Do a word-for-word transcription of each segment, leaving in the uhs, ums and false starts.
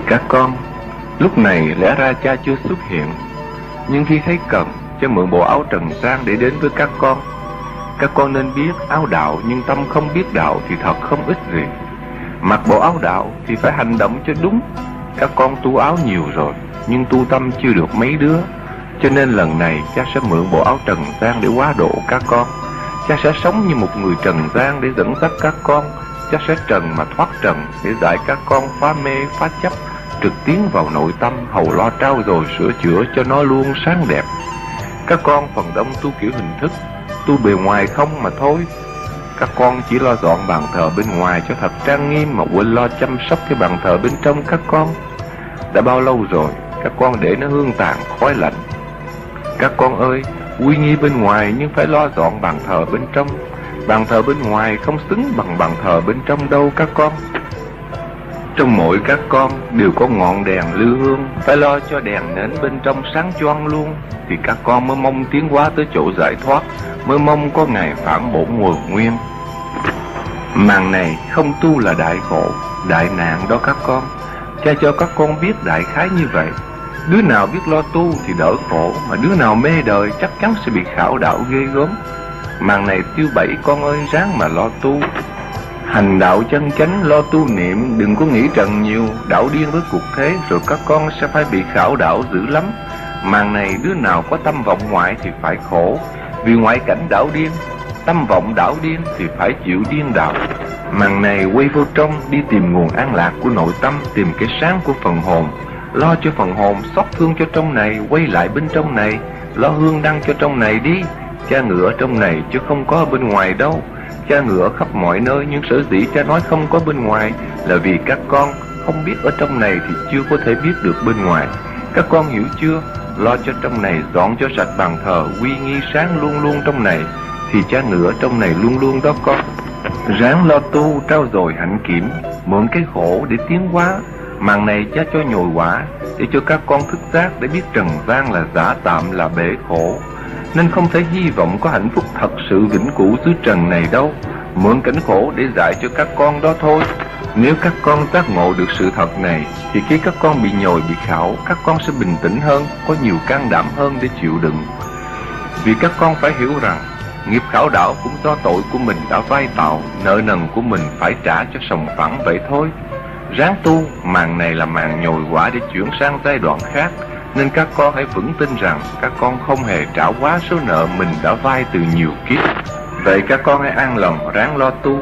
các con, lúc này lẽ ra cha chưa xuất hiện, nhưng khi thấy cần, cha mượn bộ áo trần gian để đến với các con. Các con nên biết áo đạo nhưng tâm không biết đạo thì thật không ích gì. Mặc bộ áo đạo thì phải hành động cho đúng. Các con tu áo nhiều rồi, nhưng tu tâm chưa được mấy đứa. Cho nên lần này cha sẽ mượn bộ áo trần gian để hóa độ các con. Cha sẽ sống như một người trần gian để dẫn dắt các con. Cha sẽ trần mà thoát trần để dạy các con phá mê phá chấp, trực tiến vào nội tâm, hầu lo trau dồi sửa chữa cho nó luôn sáng đẹp. Các con phần đông tu kiểu hình thức, tu bề ngoài không mà thôi. Các con chỉ lo dọn bàn thờ bên ngoài cho thật trang nghiêm mà quên lo chăm sóc cái bàn thờ bên trong các con. Đã bao lâu rồi các con để nó hương tàn khói lạnh. Các con ơi, uy nghi bên ngoài nhưng phải lo dọn bàn thờ bên trong. Bàn thờ bên ngoài không xứng bằng bàn thờ bên trong đâu các con. Trong mỗi các con đều có ngọn đèn lư hương, phải lo cho đèn nến bên trong sáng choang luôn, thì các con mới mong tiến hóa tới chỗ giải thoát, mới mong có ngày phản bổn nguồn nguyên. Màn này không tu là đại khổ, đại nạn đó các con. Cha cho các con biết đại khái như vậy. Đứa nào biết lo tu thì đỡ khổ, mà đứa nào mê đời chắc chắn sẽ bị khảo đảo ghê gớm. Màn này tiêu bẫy con ơi, ráng mà lo tu. Hành đạo chân chánh, lo tu niệm, đừng có nghĩ trần nhiều, đảo điên với cuộc thế, rồi các con sẽ phải bị khảo đảo dữ lắm. Màn này đứa nào có tâm vọng ngoại thì phải khổ, vì ngoại cảnh đảo điên, tâm vọng đảo điên thì phải chịu điên đạo. Màn này quay vô trong, đi tìm nguồn an lạc của nội tâm, tìm cái sáng của phần hồn, lo cho phần hồn, xót thương cho trong này, quay lại bên trong này, lo hương đăng cho trong này đi. Cha ngựa ở trong này chứ không có ở bên ngoài đâu. Cha ngựa khắp mọi nơi, nhưng sở dĩ cha nói không có bên ngoài là vì các con không biết ở trong này thì chưa có thể biết được bên ngoài. Các con hiểu chưa? Lo cho trong này, dọn cho sạch bàn thờ, uy nghi sáng luôn luôn trong này, thì cha ngựa trong này luôn luôn đó con. Ráng lo tu, trau dồi hạnh kiểm, mượn cái khổ để tiến hóa. Màn này cha cho nhồi quả, để cho các con thức giác, để biết trần gian là giả tạm, là bể khổ, nên không thể hy vọng có hạnh phúc thật sự vĩnh cửu dưới trần này đâu. Mượn cảnh khổ để dạy cho các con đó thôi. Nếu các con giác ngộ được sự thật này, thì khi các con bị nhồi, bị khảo, các con sẽ bình tĩnh hơn, có nhiều can đảm hơn để chịu đựng. Vì các con phải hiểu rằng, nghiệp khảo đảo cũng do tội của mình đã vay tạo, nợ nần của mình phải trả cho sòng phẳng vậy thôi. Ráng tu, màn này là màn nhồi quả để chuyển sang giai đoạn khác, nên các con hãy vững tin rằng các con không hề trả quá số nợ mình đã vay từ nhiều kiếp. Vậy các con hãy an lòng, ráng lo tu.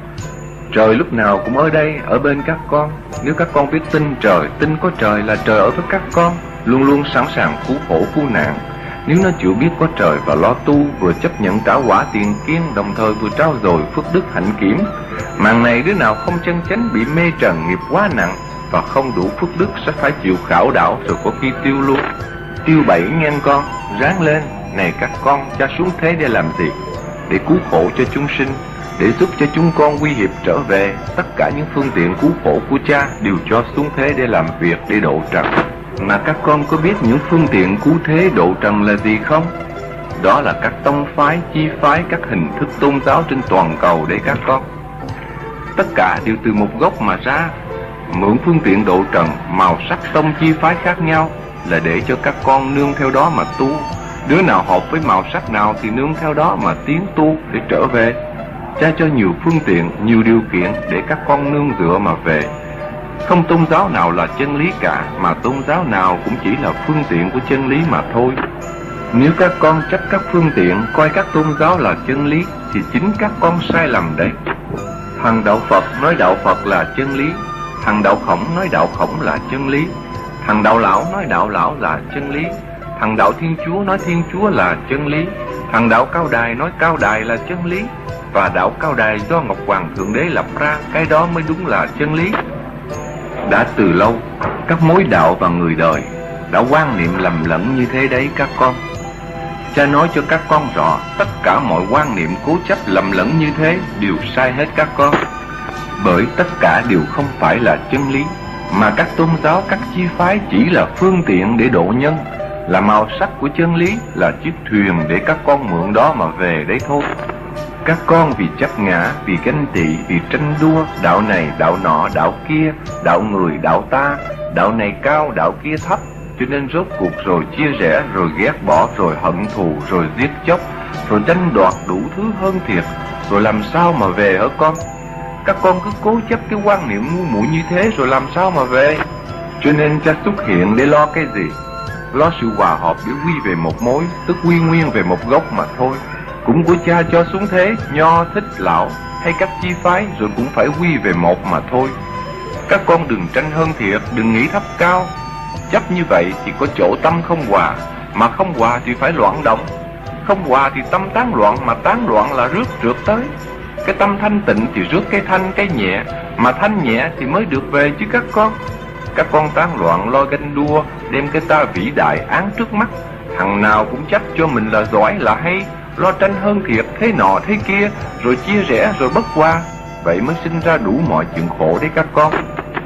Trời lúc nào cũng ở đây, ở bên các con. Nếu các con biết tin trời, tin có trời là trời ở với các con, luôn luôn sẵn sàng cứu khổ cứu nạn. Nếu nó chịu biết có trời và lo tu, vừa chấp nhận trả quả tiền kiên, đồng thời vừa trau dồi phước đức hạnh kiểm. Màn này đứa nào không chân chánh bị mê trần nghiệp quá nặng và không đủ phước đức sẽ phải chịu khảo đảo, rồi có khi tiêu luôn. Tiêu bẫy ngang con, ráng lên. Này các con, cha xuống thế để làm gì? Để cứu khổ cho chúng sinh, để giúp cho chúng con quy hiệp trở về. Tất cả những phương tiện cứu khổ của cha đều cho xuống thế để làm việc, để độ trần. Mà các con có biết những phương tiện cứu thế độ trần là gì không? Đó là các tông phái, chi phái, các hình thức tôn giáo trên toàn cầu đấy các con. Tất cả đều từ một gốc mà ra. Mượn phương tiện độ trần, màu sắc tông chi phái khác nhau là để cho các con nương theo đó mà tu. Đứa nào hợp với màu sắc nào thì nương theo đó mà tiến tu để trở về. Cha cho nhiều phương tiện, nhiều điều kiện để các con nương dựa mà về. Không tôn giáo nào là chân lý cả, mà tôn giáo nào cũng chỉ là phương tiện của chân lý mà thôi. Nếu các con chấp các phương tiện, coi các tôn giáo là chân lý, thì chính các con sai lầm đấy. Thằng đạo Phật nói đạo Phật là chân lý, thằng đạo Khổng nói đạo Khổng là chân lý, thằng đạo Lão nói đạo Lão là chân lý, thằng đạo Thiên Chúa nói Thiên Chúa là chân lý, thằng đạo Cao Đài nói Cao Đài là chân lý, và đạo Cao Đài do Ngọc Hoàng Thượng Đế lập ra, cái đó mới đúng là chân lý. Đã từ lâu, các mối đạo và người đời đã quan niệm lầm lẫn như thế đấy các con. Cha nói cho các con rõ, tất cả mọi quan niệm cố chấp lầm lẫn như thế đều sai hết các con. Bởi tất cả đều không phải là chân lý, mà các tôn giáo, các chi phái chỉ là phương tiện để độ nhân, là màu sắc của chân lý, là chiếc thuyền để các con mượn đó mà về đấy thôi. Các con vì chấp ngã, vì ganh tị, vì tranh đua, đạo này, đạo nọ, đạo kia, đạo người, đạo ta, Đạo này cao, đạo kia thấp, cho nên rốt cuộc rồi chia rẽ, rồi ghét bỏ, rồi hận thù, rồi giết chóc, rồi tranh đoạt đủ thứ hơn thiệt. Rồi làm sao mà về hả con? Các con cứ cố chấp cái quan niệm ngu muội như thế rồi làm sao mà về? Cho nên cha xuất hiện để lo cái gì? Lo sự hòa hợp để quy về một mối, tức quy nguyên về một gốc mà thôi. Cũng của cha cho xuống thế, Nho, Thích, Lão hay các chi phái rồi cũng phải quy về một mà thôi. Các con đừng tranh hơn thiệt, đừng nghĩ thấp cao. Chấp như vậy thì có chỗ tâm không hòa, mà không hòa thì phải loạn động. Không hòa thì tâm tán loạn, mà tán loạn là rước trượt tới. Cái tâm thanh tịnh thì rước cái thanh cái nhẹ, mà thanh nhẹ thì mới được về chứ các con. Các con tán loạn lo ganh đua, đem cái ta vĩ đại án trước mắt. Thằng nào cũng chấp cho mình là giỏi là hay, lo tranh hơn thiệt thế nọ thế kia, rồi chia rẽ rồi bất hòa. Vậy mới sinh ra đủ mọi chuyện khổ đấy các con.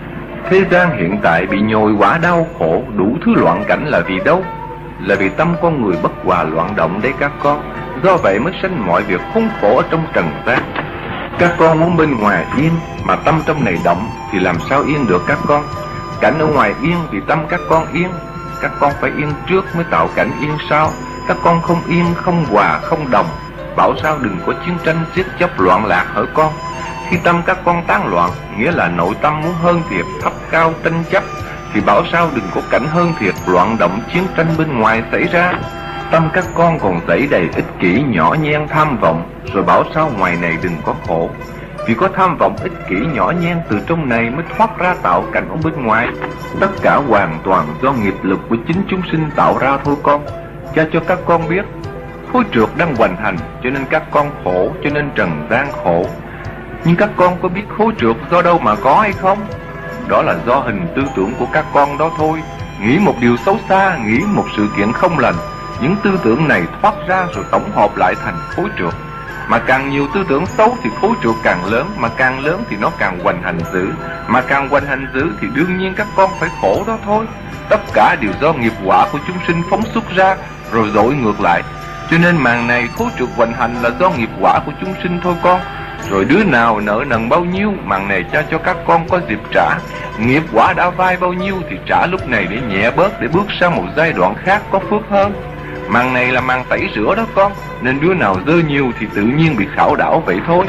Thế gian hiện tại bị nhồi quả đau khổ, đủ thứ loạn cảnh là vì đâu? Là vì tâm con người bất hòa loạn động đấy các con. Do vậy mới sinh mọi việc khốn khổ ở trong trần gian. Các con muốn bên ngoài yên, mà tâm trong này động, thì làm sao yên được các con? Cảnh ở ngoài yên vì tâm các con yên. Các con phải yên trước mới tạo cảnh yên sau. Các con không yên, không hòa, không đồng, bảo sao đừng có chiến tranh giết chóc loạn lạc hỡi con. Khi tâm các con tán loạn, nghĩa là nội tâm muốn hơn thiệt, thấp cao tranh chấp, thì bảo sao đừng có cảnh hơn thiệt, loạn động chiến tranh bên ngoài xảy ra. Tâm các con còn dẫy đầy ích kỷ, nhỏ nhen, tham vọng, rồi bảo sao ngoài này đừng có khổ. Vì có tham vọng ích kỷ nhỏ nhen từ trong này mới thoát ra tạo cảnh ở bên ngoài. Tất cả hoàn toàn do nghiệp lực của chính chúng sinh tạo ra thôi con. Cha cho các con biết, khối trượt đang hoành hành, cho nên các con khổ, cho nên trần gian khổ. Nhưng các con có biết khối trượt do đâu mà có hay không? Đó là do hình tư tưởng của các con đó thôi. Nghĩ một điều xấu xa, nghĩ một sự kiện không lành, những tư tưởng này thoát ra rồi tổng hợp lại thành khối trượt. Mà càng nhiều tư tưởng xấu thì khối trượt càng lớn, mà càng lớn thì nó càng hoành hành dữ. Mà càng hoành hành dữ thì đương nhiên các con phải khổ đó thôi. Tất cả đều do nghiệp quả của chúng sinh phóng xuất ra, rồi dội ngược lại. Cho nên màn này khối trượt hoành hành là do nghiệp quả của chúng sinh thôi con. Rồi đứa nào nợ nần bao nhiêu, màn này cha cho các con có dịp trả. Nghiệp quả đã vay bao nhiêu thì trả lúc này để nhẹ bớt, để bước sang một giai đoạn khác có phước hơn. Màn này là màn tẩy rửa đó con, nên đứa nào dơ nhiều thì tự nhiên bị khảo đảo vậy thôi.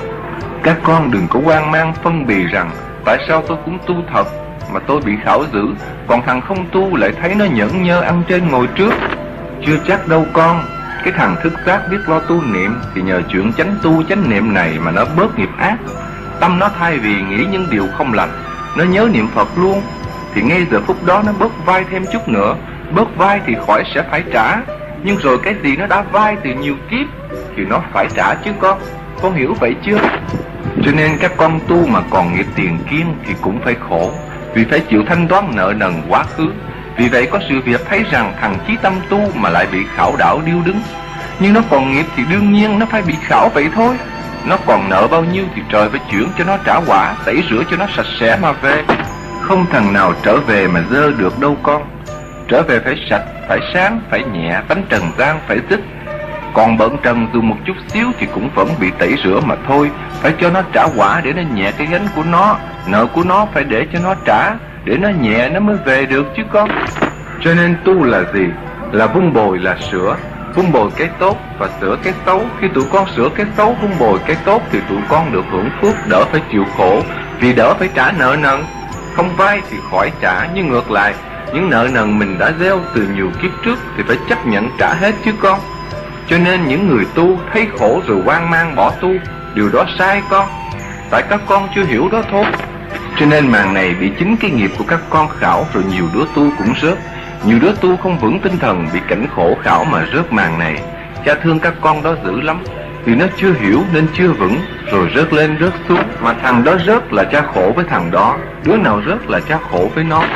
Các con đừng có hoang mang phân bì rằng tại sao tôi cũng tu thật mà tôi bị khảo dữ, còn thằng không tu lại thấy nó nhẫn nhơ ăn trên ngồi trước. Chưa chắc đâu con. Cái thằng thức giác biết lo tu niệm thì nhờ chuyện chánh tu chánh niệm này mà nó bớt nghiệp ác. Tâm nó thay vì nghĩ những điều không lành, nó nhớ niệm Phật luôn, thì ngay giờ phút đó nó bớt vai thêm chút nữa. Bớt vai thì khỏi sẽ phải trả. Nhưng rồi cái gì nó đã vai từ nhiều kiếp thì nó phải trả chứ con. Con hiểu vậy chưa? Cho nên các con tu mà còn nghiệp tiền kiên thì cũng phải khổ, vì phải chịu thanh toán nợ nần quá khứ. Vì vậy có sự việc thấy rằng thằng chí tâm tu mà lại bị khảo đảo điêu đứng. Nhưng nó còn nghiệp thì đương nhiên nó phải bị khảo vậy thôi. Nó còn nợ bao nhiêu thì trời phải chuyển cho nó trả quả, tẩy rửa cho nó sạch sẽ mà về. Không thằng nào trở về mà dơ được đâu con. Trở về phải sạch, phải sáng, phải nhẹ, tánh trần gian phải dứt. Còn bận trần dù một chút xíu thì cũng vẫn bị tẩy rửa mà thôi. Phải cho nó trả quả để nó nhẹ cái gánh của nó. Nợ của nó phải để cho nó trả, để nó nhẹ nó mới về được chứ con. Cho nên tu là gì? Là vun bồi, là sửa. Vun bồi cái tốt và sửa cái xấu. Khi tụi con sửa cái xấu, vun bồi cái tốt thì tụi con được hưởng phước, đỡ phải chịu khổ, vì đỡ phải trả nợ nần. Không vay thì khỏi trả, nhưng ngược lại, những nợ nần mình đã gieo từ nhiều kiếp trước thì phải chấp nhận trả hết chứ con. Cho nên những người tu thấy khổ rồi hoang mang bỏ tu, điều đó sai con. Tại các con chưa hiểu đó thôi. Cho nên màn này bị chính cái nghiệp của các con khảo, rồi nhiều đứa tu cũng rớt. Nhiều đứa tu không vững tinh thần, bị cảnh khổ khảo mà rớt màn này. Cha thương các con đó dữ lắm, vì nó chưa hiểu nên chưa vững, rồi rớt lên rớt xuống. Mà thằng đó rớt là cha khổ với thằng đó, đứa nào rớt là cha khổ với nó.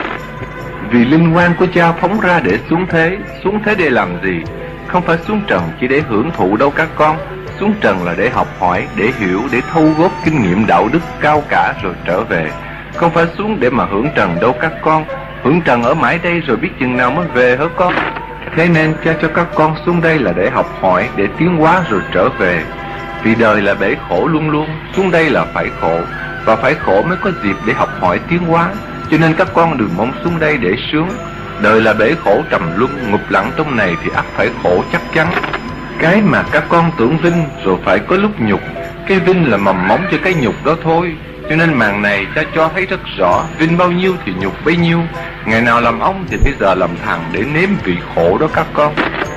Vì linh quan của cha phóng ra để xuống thế. Xuống thế để làm gì? Không phải xuống trần chỉ để hưởng thụ đâu các con. Xuống trần là để học hỏi, để hiểu, để thâu góp kinh nghiệm đạo đức cao cả rồi trở về. Không phải xuống để mà hưởng trần đâu các con. Hưởng trần ở mãi đây rồi biết chừng nào mới về hả con? Thế nên cha cho các con xuống đây là để học hỏi, để tiến hóa rồi trở về. Vì đời là bể khổ luôn luôn, xuống đây là phải khổ. Và phải khổ mới có dịp để học hỏi tiến hóa. Cho nên các con đừng mong xuống đây để sướng. Đời là bể khổ trầm luân, ngục lặng trong này thì ắt phải khổ chắc chắn. Cái mà các con tưởng vinh rồi phải có lúc nhục. Cái vinh là mầm móng cho cái nhục đó thôi. Cho nên màn này cha cho thấy rất rõ, vinh bao nhiêu thì nhục bấy nhiêu. Ngày nào làm ông thì bây giờ làm thằng để nếm vị khổ đó các con.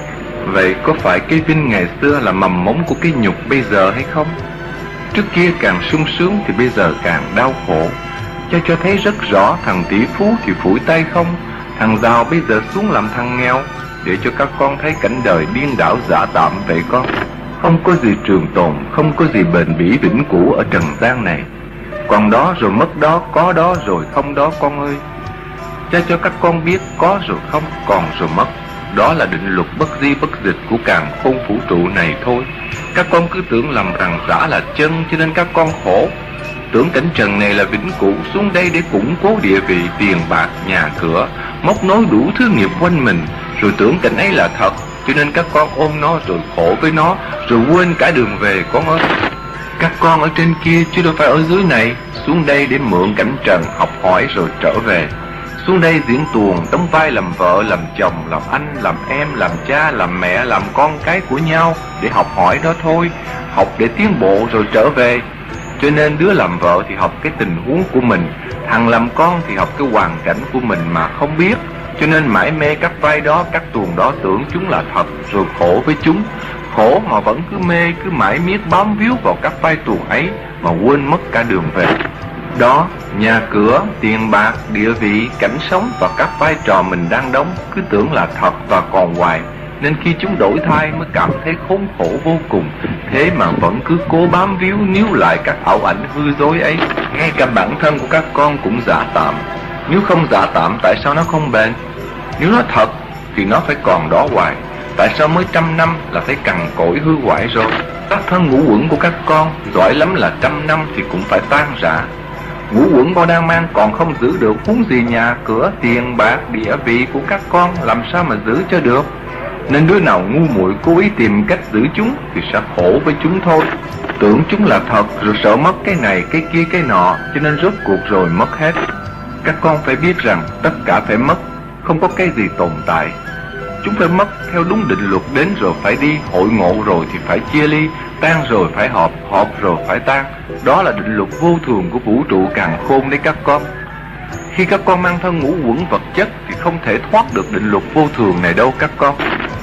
Vậy có phải cái vinh ngày xưa là mầm móng của cái nhục bây giờ hay không? Trước kia càng sung sướng thì bây giờ càng đau khổ. Cha cho thấy rất rõ, thằng tỷ phú thì phủi tay không, thằng giàu bây giờ xuống làm thằng nghèo, để cho các con thấy cảnh đời điên đảo giả tạm vậy con. Không có gì trường tồn, không có gì bền bỉ vĩnh cửu ở trần gian này. Còn đó rồi mất đó, có đó rồi không đó con ơi. Cha cho các con biết có rồi không, còn rồi mất. Đó là định luật bất di bất dịch của càn khôn vũ trụ này thôi. Các con cứ tưởng lầm rằng giả là chân, cho nên các con khổ. Tưởng cảnh trần này là vĩnh cửu, xuống đây để củng cố địa vị, tiền bạc, nhà cửa, móc nối đủ thứ nghiệp quanh mình, rồi tưởng cảnh ấy là thật, cho nên các con ôm nó rồi khổ với nó, rồi quên cả đường về con ơi. Các con ở trên kia chứ đâu phải ở dưới này, xuống đây để mượn cảnh trần học hỏi rồi trở về. Xuống đây diễn tuồng, đóng vai làm vợ, làm chồng, làm anh, làm em, làm cha, làm mẹ, làm con cái của nhau, để học hỏi đó thôi. Học để tiến bộ rồi trở về. Cho nên đứa làm vợ thì học cái tình huống của mình, thằng làm con thì học cái hoàn cảnh của mình mà không biết. Cho nên mãi mê các vai đó, các tuồng đó, tưởng chúng là thật, rồi khổ với chúng. Khổ mà vẫn cứ mê, cứ mãi miết bám víu vào các vai tuồng ấy, mà quên mất cả đường về. Đó, nhà cửa, tiền bạc, địa vị, cảnh sống và các vai trò mình đang đóng, cứ tưởng là thật và còn hoài. Nên khi chúng đổi thay mới cảm thấy khốn khổ vô cùng. Thế mà vẫn cứ cố bám víu níu lại các ảo ảnh hư dối ấy. Ngay cả bản thân của các con cũng giả tạm. Nếu không giả tạm tại sao nó không bền? Nếu nó thật thì nó phải còn đó hoài. Tại sao mới trăm năm là thấy cằn cỗi hư hoại rồi? Các thân ngũ uẩn của các con giỏi lắm là trăm năm thì cũng phải tan rã. Ngũ uẩn con đang mang còn không giữ được, huống gì nhà cửa, tiền bạc, địa vị của các con, làm sao mà giữ cho được? Nên đứa nào ngu muội cố ý tìm cách giữ chúng thì sẽ khổ với chúng thôi. Tưởng chúng là thật rồi sợ mất cái này, cái kia, cái nọ, cho nên rốt cuộc rồi mất hết. Các con phải biết rằng tất cả phải mất, không có cái gì tồn tại. Chúng phải mất theo đúng định luật, đến rồi phải đi, hội ngộ rồi thì phải chia ly, tan rồi phải họp, họp rồi phải tan. Đó là định luật vô thường của vũ trụ càn khôn đấy các con. Khi các con mang thân ngũ uẩn vật chất thì không thể thoát được định luật vô thường này đâu các con.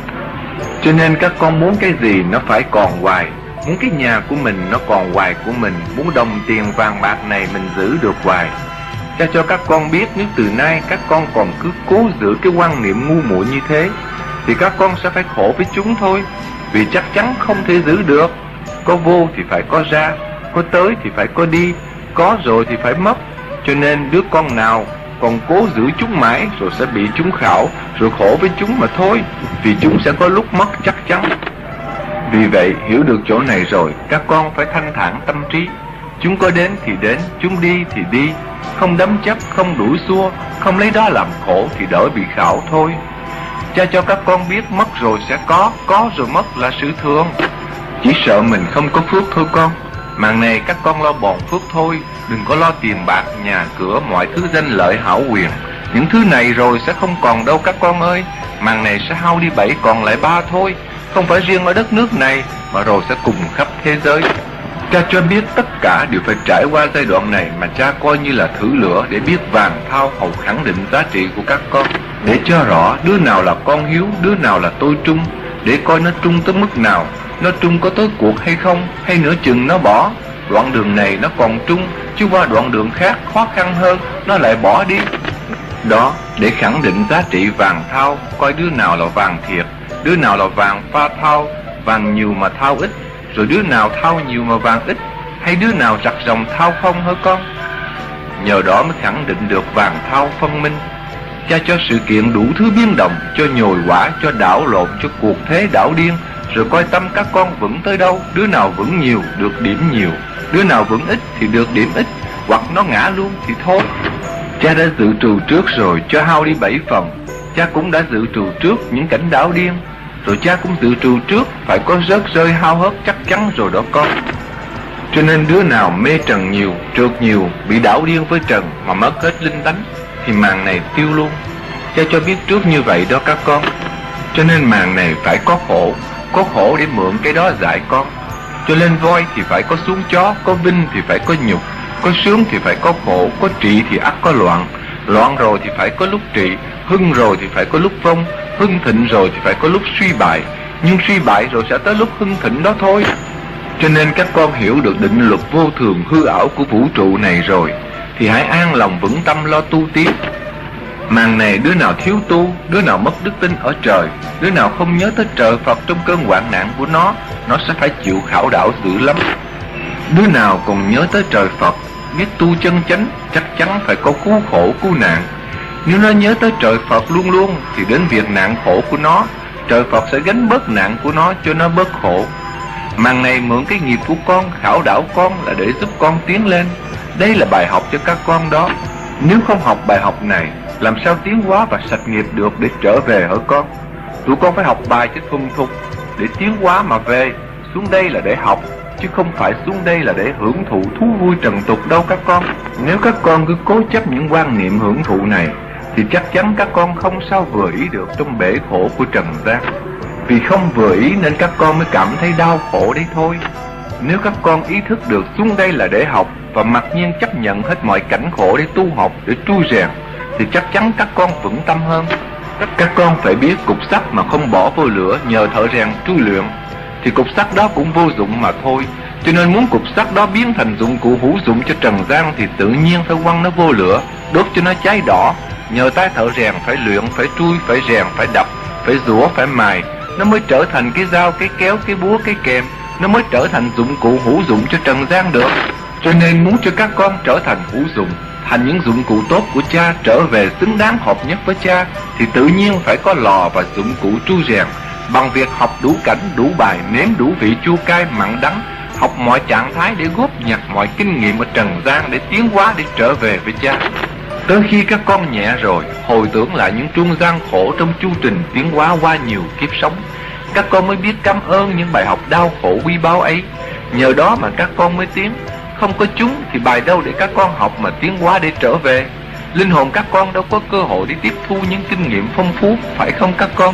Cho nên các con muốn cái gì nó phải còn hoài. Muốn cái nhà của mình nó còn hoài của mình, muốn đồng tiền vàng bạc này mình giữ được hoài. Cha cho các con biết nếu từ nay các con còn cứ cố giữ cái quan niệm ngu muội như thế thì các con sẽ phải khổ với chúng thôi. Vì chắc chắn không thể giữ được. Có vô thì phải có ra, có tới thì phải có đi, có rồi thì phải mất. Cho nên đứa con nào còn cố giữ chúng mãi rồi sẽ bị chúng khảo, rồi khổ với chúng mà thôi. Vì chúng sẽ có lúc mất chắc chắn. Vì vậy hiểu được chỗ này rồi, các con phải thanh thản tâm trí. Chúng có đến thì đến, chúng đi thì đi. Không đắm chấp, không đuổi xua, không lấy đó làm khổ thì đỡ bị khảo thôi. Cha cho các con biết mất rồi sẽ có, có rồi mất là sự thường. Chỉ sợ mình không có phước thôi con. Màn này các con lo bòn phước thôi, đừng có lo tiền bạc, nhà cửa, mọi thứ danh lợi hảo quyền. Những thứ này rồi sẽ không còn đâu các con ơi. Màn này sẽ hao đi bảy còn lại ba thôi. Không phải riêng ở đất nước này, mà rồi sẽ cùng khắp thế giới. Cha cho biết tất cả đều phải trải qua giai đoạn này, mà cha coi như là thử lửa để biết vàng thao hầu khẳng định giá trị của các con. Để cho rõ đứa nào là con hiếu, đứa nào là tôi trung, để coi nó trung tới mức nào. Nó trung có tới cuộc hay không, hay nửa chừng nó bỏ. Đoạn đường này nó còn trung, chứ qua đoạn đường khác khó khăn hơn nó lại bỏ đi. Đó, để khẳng định giá trị vàng thao, coi đứa nào là vàng thiệt, đứa nào là vàng pha thao, vàng nhiều mà thao ít, rồi đứa nào thao nhiều mà vàng ít, hay đứa nào rặt ròng thao không hả con? Nhờ đó mới khẳng định được vàng thao phân minh. Cha cho sự kiện đủ thứ biến động, cho nhồi quả, cho đảo lộn, cho cuộc thế đảo điên, rồi coi tâm các con vững tới đâu. Đứa nào vững nhiều được điểm nhiều, đứa nào vững ít thì được điểm ít, hoặc nó ngã luôn thì thôi. Cha đã dự trù trước rồi, cho hao đi bảy phần. Cha cũng đã dự trù trước những cảnh đảo điên, rồi cha cũng dự trù trước phải có rớt rơi hao hớt chắc chắn rồi đó con. Cho nên đứa nào mê trần nhiều, trượt nhiều, bị đảo điên với trần mà mất hết linh tánh, thì màng này tiêu luôn. Cha cho biết trước như vậy đó các con. Cho nên màng này phải có khổ, có khổ để mượn cái đó dạy con. Cho lên voi thì phải có xuống chó, có vinh thì phải có nhục, có sướng thì phải có khổ, có trị thì ắt có loạn. Loạn rồi thì phải có lúc trị, hưng rồi thì phải có lúc vong, hưng thịnh rồi thì phải có lúc suy bại, nhưng suy bại rồi sẽ tới lúc hưng thịnh đó thôi. Cho nên các con hiểu được định luật vô thường hư ảo của vũ trụ này rồi thì hãy an lòng vững tâm lo tu tiến. Màng này đứa nào thiếu tu, đứa nào mất đức tin ở trời, đứa nào không nhớ tới trời Phật trong cơn hoạn nạn của nó, nó sẽ phải chịu khảo đảo dữ lắm. Đứa nào còn nhớ tới trời Phật, biết tu chân chánh, chắc chắn phải có cứu khổ cứu nạn. Nếu nó nhớ tới trời Phật luôn luôn thì đến việc nạn khổ của nó, trời Phật sẽ gánh bớt nạn của nó cho nó bớt khổ. Màng này mượn cái nghiệp của con, khảo đảo con là để giúp con tiến lên. Đây là bài học cho các con đó. Nếu không học bài học này, làm sao tiến hóa và sạch nghiệp được để trở về hả con? Tụi con phải học bài cho thuần thục để tiến hóa mà về. Xuống đây là để học, chứ không phải xuống đây là để hưởng thụ thú vui trần tục đâu các con. Nếu các con cứ cố chấp những quan niệm hưởng thụ này thì chắc chắn các con không sao vừa ý được trong bể khổ của trần gian. Vì không vừa ý nên các con mới cảm thấy đau khổ đấy thôi. Nếu các con ý thức được xuống đây là để học và mặc nhiên chấp nhận hết mọi cảnh khổ để tu học, để trui rèn, thì chắc chắn các con vững tâm hơn. Các con phải biết cục sắt mà không bỏ vô lửa nhờ thợ rèn trui luyện thì cục sắt đó cũng vô dụng mà thôi. Cho nên muốn cục sắt đó biến thành dụng cụ hữu dụng cho trần gian thì tự nhiên phải quăng nó vô lửa, đốt cho nó cháy đỏ. Nhờ tay thợ rèn phải luyện, phải trui, phải rèn, phải đập, phải rũa, phải mài, nó mới trở thành cái dao, cái kéo, cái búa, cái kềm, nó mới trở thành dụng cụ hữu dụng cho trần gian được. Cho nên muốn cho các con trở thành hữu dụng, thành những dụng cụ tốt của cha, trở về xứng đáng hợp nhất với cha, thì tự nhiên phải có lò và dụng cụ trui rèn. Bằng việc học đủ cảnh, đủ bài, nếm đủ vị chua cay, mặn đắng, học mọi trạng thái để góp nhặt mọi kinh nghiệm ở trần gian để tiến hóa, để trở về với cha. Tới khi các con nhẹ rồi, hồi tưởng lại những trung gian khổ trong chu trình tiến hóa qua nhiều kiếp sống, các con mới biết cảm ơn những bài học đau khổ quý báu ấy. Nhờ đó mà các con mới tiến. Không có chúng thì bài đâu để các con học mà tiến hóa để trở về. Linh hồn các con đâu có cơ hội để tiếp thu những kinh nghiệm phong phú, phải không các con?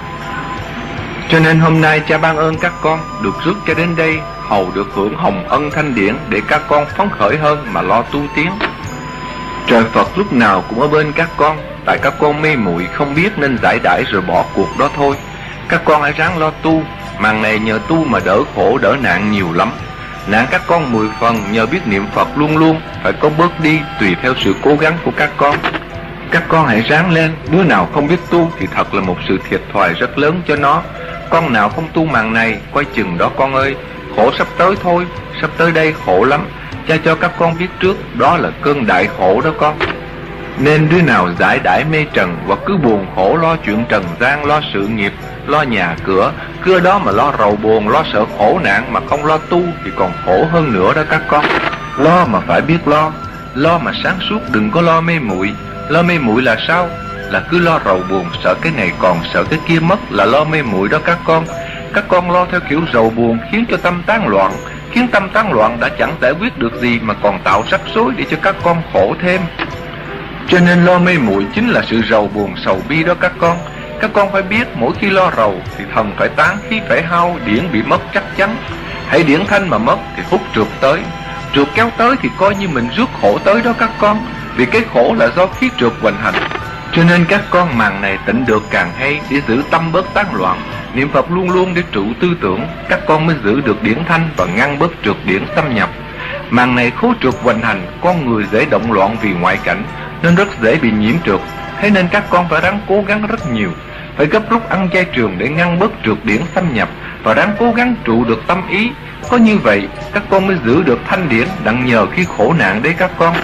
Cho nên hôm nay cha ban ơn các con được rước cho đến đây, hầu được hưởng hồng ân thanh điển để các con phấn khởi hơn mà lo tu tiến. Trời Phật lúc nào cũng ở bên các con, tại các con mê muội không biết nên giải đãi rồi bỏ cuộc đó thôi. Các con hãy ráng lo tu, màn này nhờ tu mà đỡ khổ đỡ nạn nhiều lắm. Nạn các con mười phần nhờ biết niệm Phật luôn luôn, phải có bớt đi tùy theo sự cố gắng của các con. Các con hãy ráng lên, đứa nào không biết tu thì thật là một sự thiệt thòi rất lớn cho nó. Con nào không tu màn này, coi chừng đó con ơi, khổ sắp tới thôi, sắp tới đây khổ lắm. Cha cho các con biết trước, đó là cơn đại khổ đó con. Nên đứa nào giải đãi mê trần và cứ buồn khổ lo chuyện trần gian, lo sự nghiệp, lo nhà cửa, cứ đó mà lo rầu buồn, lo sợ khổ nạn mà không lo tu thì còn khổ hơn nữa đó các con. Lo mà phải biết lo, lo mà sáng suốt, đừng có lo mê muội. Lo mê muội là sao? Là cứ lo rầu buồn, sợ cái này còn sợ cái kia mất, là lo mê muội đó các con. Các con lo theo kiểu rầu buồn khiến cho tâm tán loạn, khiến tâm tán loạn đã chẳng giải quyết được gì mà còn tạo rắc rối để cho các con khổ thêm. Cho nên lo mê muội chính là sự rầu buồn sầu bi đó các con. Các con phải biết mỗi khi lo rầu thì thần phải tán, khí phải hao, điển bị mất chắc chắn. Hãy điển thanh mà mất thì hút trượt tới, trượt kéo tới thì coi như mình rước khổ tới đó các con. Vì cái khổ là do khí trượt hoành hành. Cho nên các con màn này tịnh được càng hay để giữ tâm bớt tán loạn. Niệm Phật luôn luôn để trụ tư tưởng, các con mới giữ được điển thanh và ngăn bớt trượt điển xâm nhập. Màn này khố trượt hoành hành, con người dễ động loạn vì ngoại cảnh nên rất dễ bị nhiễm trượt. Thế nên các con phải ráng cố gắng rất nhiều, phải gấp rút ăn chay trường để ngăn bớt trượt điển xâm nhập và ráng cố gắng trụ được tâm ý. Có như vậy các con mới giữ được thanh điển đặng nhờ khi khổ nạn đấy các con.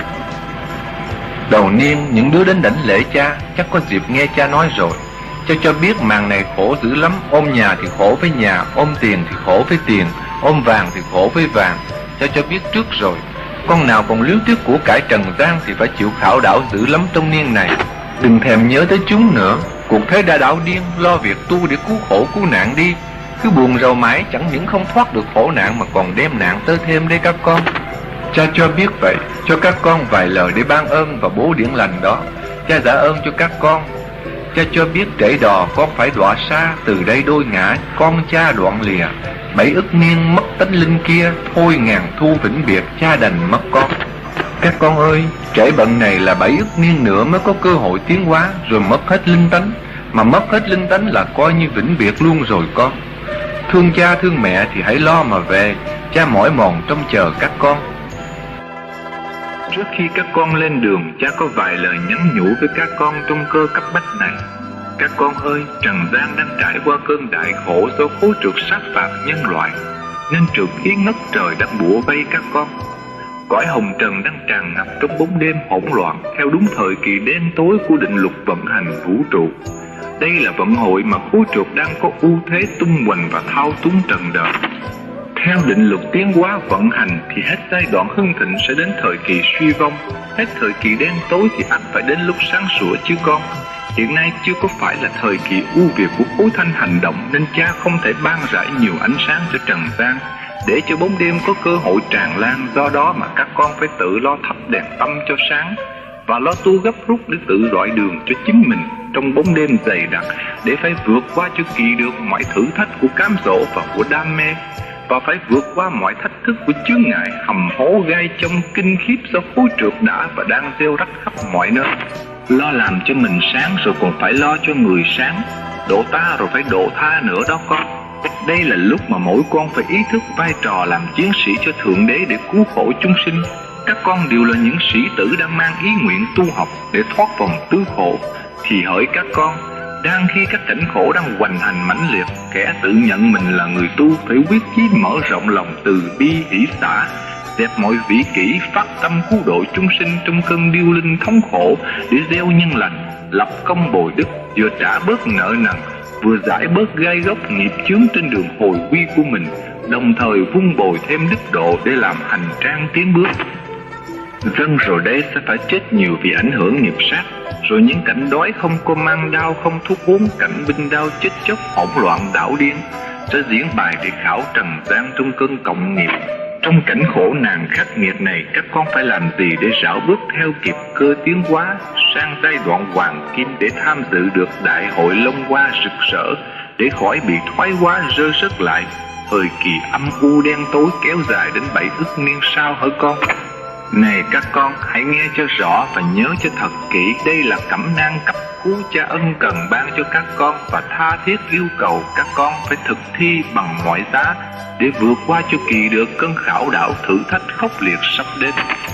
Đầu niên những đứa đến đảnh lễ cha chắc có dịp nghe cha nói rồi. Cha cho biết màn này khổ dữ lắm, ôm nhà thì khổ với nhà, ôm tiền thì khổ với tiền, ôm vàng thì khổ với vàng. Cha cho biết trước rồi. Con nào còn luyến tiếc của cải trần gian thì phải chịu khảo đảo dữ lắm trong niên này. Đừng thèm nhớ tới chúng nữa. Cuộc thế đã đảo điên, lo việc tu để cứu khổ cứu nạn đi. Cứ buồn rầu mãi chẳng những không thoát được khổ nạn mà còn đem nạn tới thêm đấy các con. Cha cho biết vậy, cho các con vài lời để ban ơn và bố điển lành đó. Cha dạ ơn cho các con. Cha cho biết trễ đò con phải đọa xa, từ đây đôi ngã con cha đoạn lìa. Bảy ức niên mất tánh linh kia, thôi ngàn thu vĩnh biệt cha đành mất con. Các con ơi, trễ bận này là bảy ức niên nữa mới có cơ hội tiến hóa, rồi mất hết linh tánh. Mà mất hết linh tánh là coi như vĩnh biệt luôn rồi con. Thương cha thương mẹ thì hãy lo mà về, cha mỏi mòn trông chờ các con. Trước khi các con lên đường, cha có vài lời nhắn nhủ với các con trong cơ cấp bách này. Các con ơi, trần gian đang trải qua cơn đại khổ do khối trượt sát phạt nhân loại, nên trượt khí ngất trời đang bủa vây các con. Cõi hồng trần đang tràn ngập trong bóng đêm hỗn loạn, theo đúng thời kỳ đen tối của định luật vận hành vũ trụ. Đây là vận hội mà khối trượt đang có ưu thế tung hoành và thao túng trần đời. Theo định luật tiến hóa vận hành thì hết giai đoạn hưng thịnh sẽ đến thời kỳ suy vong, hết thời kỳ đen tối thì ắt phải đến lúc sáng sủa chứ con. Hiện nay chưa có phải là thời kỳ ưu việt của khối thanh hành động, nên cha không thể ban rải nhiều ánh sáng cho trần gian, để cho bóng đêm có cơ hội tràn lan. Do đó mà các con phải tự lo thắp đèn tâm cho sáng, và lo tu gấp rút để tự rọi đường cho chính mình trong bóng đêm dày đặc, để phải vượt qua cho kỳ được mọi thử thách của cám dỗ và của đam mê, và phải vượt qua mọi thách thức của chướng ngại hầm hố gai trong kinh khiếp do khối trượt đã và đang gieo rắc khắp mọi nơi. Lo làm cho mình sáng rồi còn phải lo cho người sáng, độ ta rồi phải độ tha nữa đó con. Đây là lúc mà mỗi con phải ý thức vai trò làm chiến sĩ cho Thượng Đế để cứu khổ chúng sinh. Các con đều là những sĩ tử đang mang ý nguyện tu học để thoát vòng tứ khổ. Thì hỡi các con, đang khi các cảnh khổ đang hoành hành mãnh liệt, kẻ tự nhận mình là người tu phải quyết chí mở rộng lòng từ bi hỷ xả, dẹp mọi vĩ kỷ, phát tâm cứu độ chúng sinh trong cơn điêu linh thống khổ, để gieo nhân lành, lập công bồi đức, vừa trả bớt nợ nần, vừa giải bớt gai góc nghiệp chướng trên đường hồi quy của mình, đồng thời vun bồi thêm đức độ để làm hành trang tiến bước. Dân rồi đây sẽ phải chết nhiều vì ảnh hưởng nghiệp sát, rồi những cảnh đói không có mang đao, không thuốc uống, cảnh binh đao chết chóc hỗn loạn đảo điên sẽ diễn bài để khảo trần gian trong cơn cộng nghiệp. Trong cảnh khổ nạn khắc nghiệt này, các con phải làm gì để rảo bước theo kịp cơ tiến hóa sang giai đoạn hoàng kim, để tham dự được đại hội Long Hoa rực rỡ, để khỏi bị thoái hóa rơi rớt lại thời kỳ âm u đen tối kéo dài đến bảy ức niên sau hỡi con. Này các con, hãy nghe cho rõ và nhớ cho thật kỹ, đây là cẩm nang cấp cứu cha ân cần ban cho các con, và tha thiết yêu cầu các con phải thực thi bằng mọi giá để vượt qua cho kỳ được cơn khảo đảo thử thách khốc liệt sắp đến.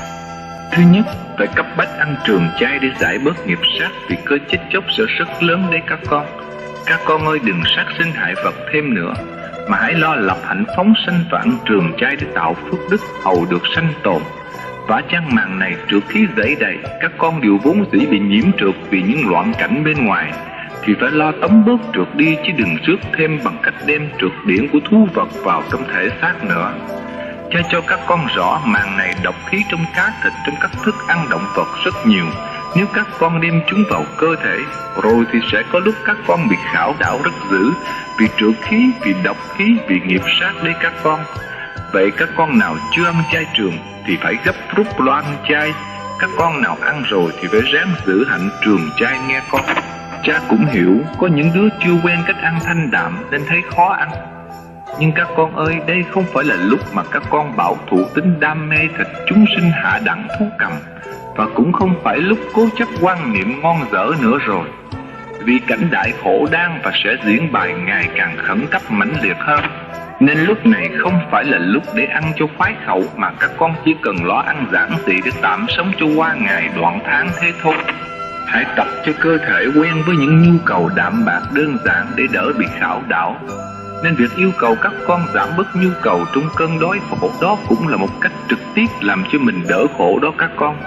Thứ nhất, phải cấp bách ăn trường chay để giải bớt nghiệp sát, vì cơ chết chóc sẽ rất lớn đấy các con. Các con ơi, đừng sát sinh hại vật thêm nữa, mà hãy lo lập hạnh phóng sanh và ăn trường chay để tạo phước đức hầu được sanh tồn. Và trang màn này trượt khí dẫy đầy, các con đều vốn dĩ bị nhiễm trượt vì những loạn cảnh bên ngoài, thì phải lo tống bớt trượt đi, chứ đừng rước thêm bằng cách đem trượt điển của thú vật vào trong thể xác nữa. Cha cho các con rõ màn này độc khí trong cá thịt, trong các thức ăn động vật rất nhiều. Nếu các con đem chúng vào cơ thể, rồi thì sẽ có lúc các con bị khảo đảo rất dữ, vì trượt khí, vì độc khí, vì nghiệp sát đây các con. Vậy các con nào chưa ăn chay trường thì phải gấp rút lo ăn chay. Các con nào ăn rồi thì phải ráng giữ hạnh trường chay nghe con. Cha cũng hiểu có những đứa chưa quen cách ăn thanh đạm nên thấy khó ăn. Nhưng các con ơi, đây không phải là lúc mà các con bảo thủ tính đam mê thịt chúng sinh hạ đẳng thú cầm, và cũng không phải lúc cố chấp quan niệm ngon dở nữa rồi. Vì cảnh đại khổ đang và sẽ diễn bài ngày càng khẩn cấp mãnh liệt hơn, nên lúc này không phải là lúc để ăn cho khoái khẩu, mà các con chỉ cần lo ăn giản dị để tạm sống cho qua ngày đoạn tháng thế thôi. Hãy tập cho cơ thể quen với những nhu cầu đạm bạc đơn giản để đỡ bị khảo đảo. Nên việc yêu cầu các con giảm bớt nhu cầu trong cơn đói khổ đó cũng là một cách trực tiếp làm cho mình đỡ khổ đó các con.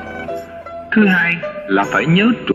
Thứ hai là phải nhớ trụ,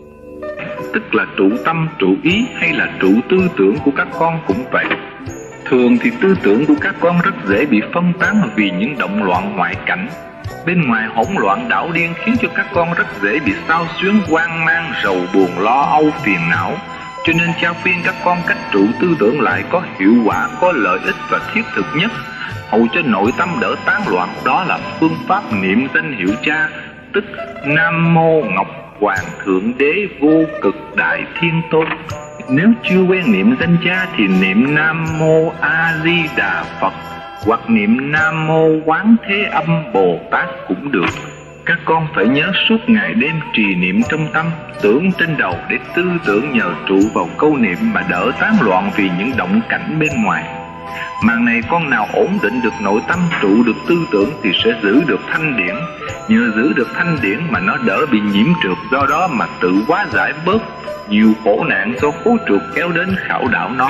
tức là trụ tâm, trụ ý hay là trụ tư tưởng của các con cũng vậy. Thường thì tư tưởng của các con rất dễ bị phân tán vì những động loạn ngoại cảnh. Bên ngoài hỗn loạn đảo điên khiến cho các con rất dễ bị xao xuyến, hoang mang, rầu buồn, lo âu, phiền não. Cho nên cha khuyên các con cách trụ tư tưởng lại có hiệu quả, có lợi ích và thiết thực nhất, hầu cho nội tâm đỡ tán loạn. Đó là phương pháp niệm danh hiệu cha, tức Nam Mô Ngọc Hoàng Thượng Đế vô cực đại thiên tôn. Nếu chưa quen niệm danh cha thì niệm Nam Mô A Di Đà Phật hoặc niệm Nam Mô Quán Thế Âm Bồ Tát cũng được. Các con phải nhớ suốt ngày đêm trì niệm trong tâm, tưởng trên đầu để tư tưởng nhờ trụ vào câu niệm mà đỡ tán loạn vì những động cảnh bên ngoài. Màn này con nào ổn định được nội tâm, trụ được tư tưởng thì sẽ giữ được thanh điển. Nhờ giữ được thanh điển mà nó đỡ bị nhiễm trượt, do đó mà tự hóa giải bớt nhiều khổ nạn do khối trượt kéo đến khảo đảo nó.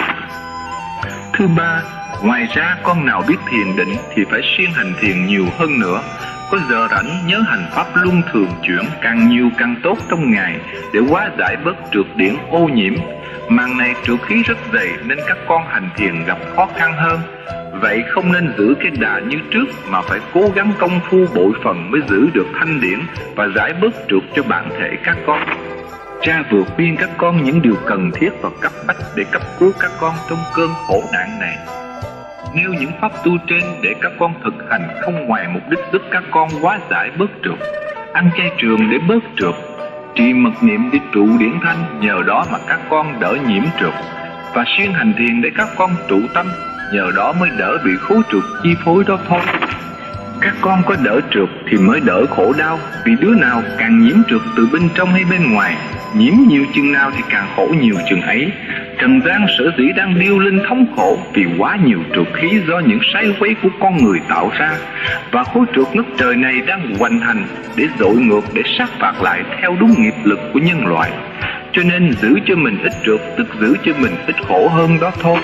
Thứ ba, ngoài ra con nào biết thiền định thì phải siêng hành thiền nhiều hơn nữa. Có giờ rảnh nhớ hành pháp luân thường chuyển, càng nhiều càng tốt trong ngày để hóa giải bớt trượt điển ô nhiễm. Màn này trượt khí rất dày nên các con hành thiền gặp khó khăn hơn. Vậy không nên giữ cái đà như trước mà phải cố gắng công phu bội phần mới giữ được thanh điển và giải bớt trượt cho bản thể các con. Cha vừa khuyên các con những điều cần thiết và cấp bách để cấp cứu các con trong cơn khổ nạn này. Nêu những pháp tu trên để các con thực hành không ngoài mục đích giúp các con hóa giải bớt trượt. Ăn chay trường để bớt trượt, trì mật niệm để trụ điển thanh, nhờ đó mà các con đỡ nhiễm trượt. Và siêng hành thiền để các con trụ tâm, nhờ đó mới đỡ bị khối trượt chi phối đó thôi. Các con có đỡ trượt thì mới đỡ khổ đau, vì đứa nào càng nhiễm trượt từ bên trong hay bên ngoài, nhiễm nhiều chừng nào thì càng khổ nhiều chừng ấy. Trần gian sở dĩ đang điêu linh thống khổ vì quá nhiều trượt khí do những sai quấy của con người tạo ra, và khối trượt ngất trời này đang hoành hành để dội ngược, để sát phạt lại theo đúng nghiệp lực của nhân loại. Cho nên giữ cho mình ít trượt tức giữ cho mình ít khổ hơn đó thôi.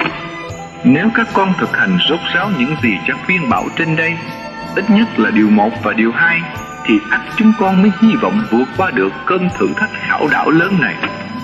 Nếu các con thực hành rốt ráo những gì cha khuyên bảo trên đây, ít nhất là điều một và điều hai, thì ắt chúng con mới hy vọng vượt qua được cơn thử thách khảo đảo lớn này.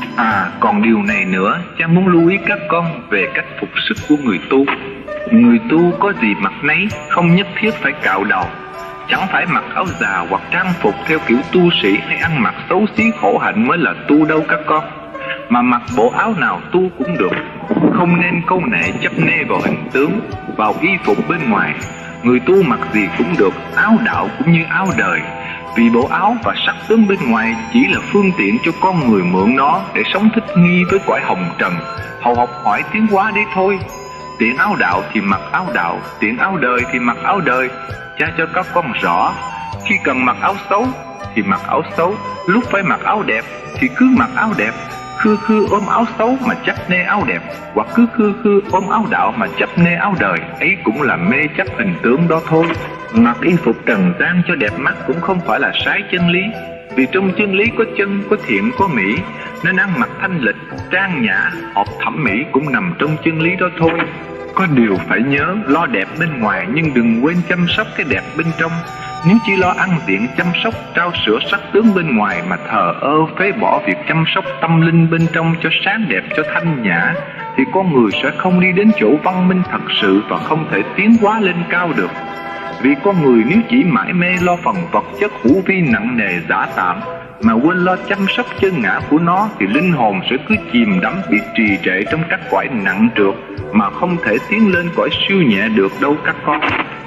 À, còn điều này nữa, cha muốn lưu ý các con về cách phục sức của người tu. Người tu có gì mặc nấy, không nhất thiết phải cạo đầu. Chẳng phải mặc áo già hoặc trang phục theo kiểu tu sĩ hay ăn mặc xấu xí khổ hạnh mới là tu đâu các con. Mà mặc bộ áo nào tu cũng được. Không nên câu nệ chấp nê vào hình tướng, vào y phục bên ngoài. Người tu mặc gì cũng được, áo đạo cũng như áo đời. Vì bộ áo và sắc tướng bên ngoài chỉ là phương tiện cho con người mượn nó để sống thích nghi với cõi hồng trần, hầu học hỏi tiến hóa đấy thôi. Tiện áo đạo thì mặc áo đạo, tiện áo đời thì mặc áo đời. Cha cho các con rõ, khi cần mặc áo xấu thì mặc áo xấu, lúc phải mặc áo đẹp thì cứ mặc áo đẹp. Khư khư ôm áo xấu mà chấp nê áo đẹp, hoặc cứ khư khư ôm áo đạo mà chấp nê áo đời, ấy cũng là mê chấp hình tướng đó thôi. Mặc y phục trần gian cho đẹp mắt cũng không phải là trái chân lý, vì trong chân lý có chân, có thiện, có mỹ, nên ăn mặc thanh lịch, trang nhã, hợp thẩm mỹ cũng nằm trong chân lý đó thôi. Có điều phải nhớ, lo đẹp bên ngoài nhưng đừng quên chăm sóc cái đẹp bên trong. Nếu chỉ lo ăn diện chăm sóc, trao sữa sắc tướng bên ngoài mà thờ ơ phế bỏ việc chăm sóc tâm linh bên trong cho sáng đẹp, cho thanh nhã, thì con người sẽ không đi đến chỗ văn minh thật sự và không thể tiến hóa lên cao được. Vì con người nếu chỉ mãi mê lo phần vật chất hữu vi nặng nề giả tạm mà quên lo chăm sóc chân ngã của nó, thì linh hồn sẽ cứ chìm đắm bị trì trệ trong các cõi nặng trược mà không thể tiến lên cõi siêu nhẹ được đâu các con.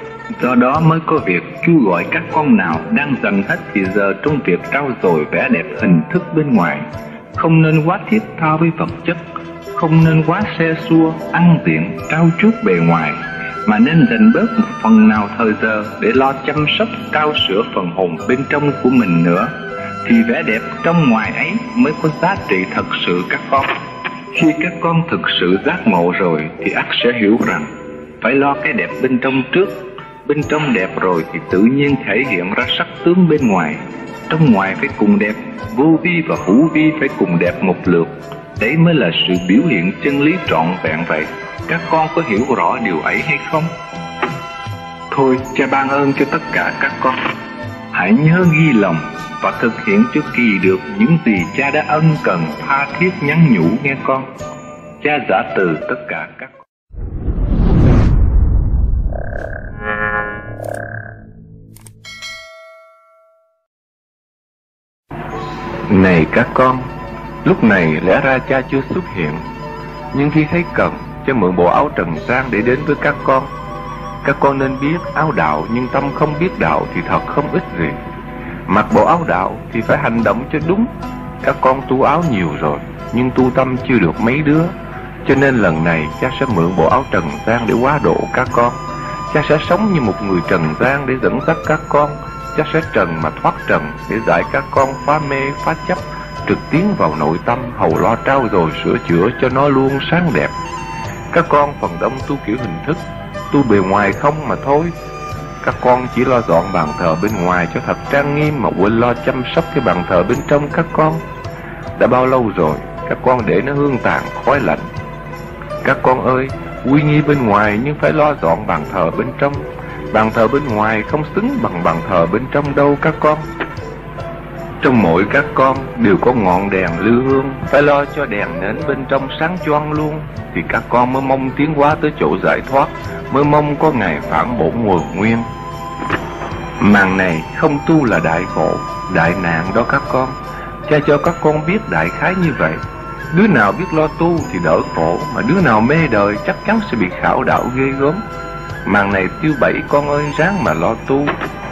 Do đó mới có việc kêu gọi các con nào đang dành hết thì giờ trong việc trau dồi vẻ đẹp hình thức bên ngoài. Không nên quá thiết tha với vật chất, không nên quá xe xua, ăn diện, trau chuốt bề ngoài, mà nên dành bớt một phần nào thời giờ để lo chăm sóc, trao sữa phần hồn bên trong của mình nữa. Thì vẻ đẹp trong ngoài ấy mới có giá trị thật sự các con. Khi các con thực sự giác ngộ rồi thì ắt sẽ hiểu rằng phải lo cái đẹp bên trong trước. Bên trong đẹp rồi thì tự nhiên thể hiện ra sắc tướng bên ngoài. Trong ngoài phải cùng đẹp, vô vi và hữu vi phải cùng đẹp một lượt. Đấy mới là sự biểu hiện chân lý trọn vẹn vậy. Các con có hiểu rõ điều ấy hay không? Thôi, cha ban ơn cho tất cả các con. Hãy nhớ ghi lòng và thực hiện cho kỳ được những gì cha đã ân cần tha thiết nhắn nhủ nghe con. Cha giả từ tất cả các con. Này các con, lúc này lẽ ra cha chưa xuất hiện, nhưng khi thấy cần, cha mượn bộ áo trần gian để đến với các con. Các con nên biết áo đạo nhưng tâm không biết đạo thì thật không ích gì. Mặc bộ áo đạo thì phải hành động cho đúng. Các con tu áo nhiều rồi, nhưng tu tâm chưa được mấy đứa. Cho nên lần này cha sẽ mượn bộ áo trần gian để hóa độ các con. Cha sẽ sống như một người trần gian để dẫn dắt các con. Cha sẽ trần mà thoát trần để dạy các con phá mê phá chấp, trực tiến vào nội tâm, hầu lo trao dồi sửa chữa cho nó luôn sáng đẹp. Các con phần đông tu kiểu hình thức, tu bề ngoài không mà thôi. Các con chỉ lo dọn bàn thờ bên ngoài cho thật trang nghiêm mà quên lo chăm sóc cái bàn thờ bên trong các con. Đã bao lâu rồi các con để nó hương tàn khói lạnh. Các con ơi, uy nghi bên ngoài nhưng phải lo dọn bàn thờ bên trong. Bàn thờ bên ngoài không xứng bằng bàn thờ bên trong đâu các con. Trong mỗi các con đều có ngọn đèn lư hương, phải lo cho đèn nến bên trong sáng choang luôn, thì các con mới mong tiến hóa tới chỗ giải thoát, mới mong có ngày phản bổn nguồn nguyên. Màn này không tu là đại khổ, đại nạn đó các con. Cha cho các con biết đại khái như vậy. Đứa nào biết lo tu thì đỡ khổ, mà đứa nào mê đời chắc chắn sẽ bị khảo đạo ghê gớm. Màn này tiêu bẫy con ơi, ráng mà lo tu.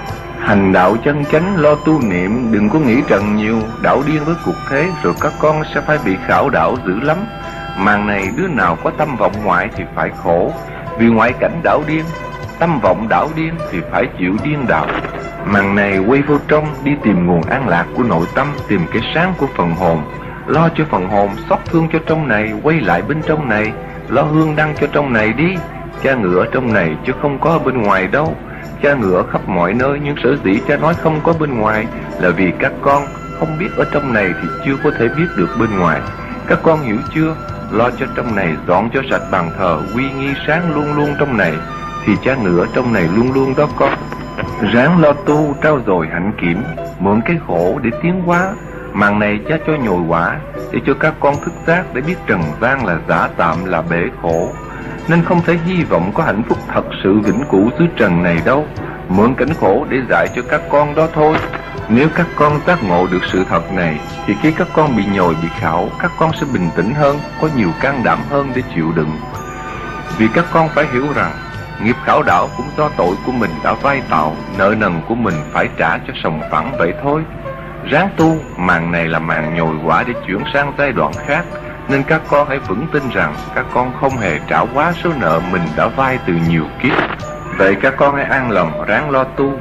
Hành đạo chân chánh, lo tu niệm, đừng có nghĩ trần nhiều, đảo điên với cuộc thế, rồi các con sẽ phải bị khảo đạo dữ lắm. Màn này đứa nào có tâm vọng ngoại thì phải khổ, vì ngoại cảnh đảo điên. Tâm vọng đảo điên thì phải chịu điên đạo. Màn này quay vô trong, đi tìm nguồn an lạc của nội tâm, tìm cái sáng của phần hồn. Lo cho phần hồn, xót thương cho trong này, quay lại bên trong này, lo hương đăng cho trong này đi. Cha ngựa trong này chứ không có bên ngoài đâu. Cha ngựa khắp mọi nơi, nhưng sở dĩ cha nói không có bên ngoài là vì các con không biết ở trong này thì chưa có thể biết được bên ngoài. Các con hiểu chưa? Lo cho trong này, dọn cho sạch bàn thờ, uy nghi sáng luôn luôn trong này, thì cha ngựa trong này luôn luôn đó con. Ráng lo tu, trau dồi hạnh kiểm, mượn cái khổ để tiến hóa. Màn này cha cho nhồi quả, để cho các con thức giác, để biết trần gian là giả tạm, là bể khổ. Nên không thể hy vọng có hạnh phúc thật sự vĩnh cửu xứ trần này đâu. Mượn cảnh khổ để dạy cho các con đó thôi. Nếu các con giác ngộ được sự thật này, thì khi các con bị nhồi, bị khảo, các con sẽ bình tĩnh hơn, có nhiều can đảm hơn để chịu đựng. Vì các con phải hiểu rằng, nghiệp khảo đảo cũng do tội của mình đã vay tạo, nợ nần của mình phải trả cho sòng phẳng vậy thôi. Ráng tu, màn này là màn nhồi quả để chuyển sang giai đoạn khác. Nên các con hãy vững tin rằng các con không hề trả quá số nợ mình đã vay từ nhiều kiếp. Vậy các con hãy an lòng, ráng lo tu.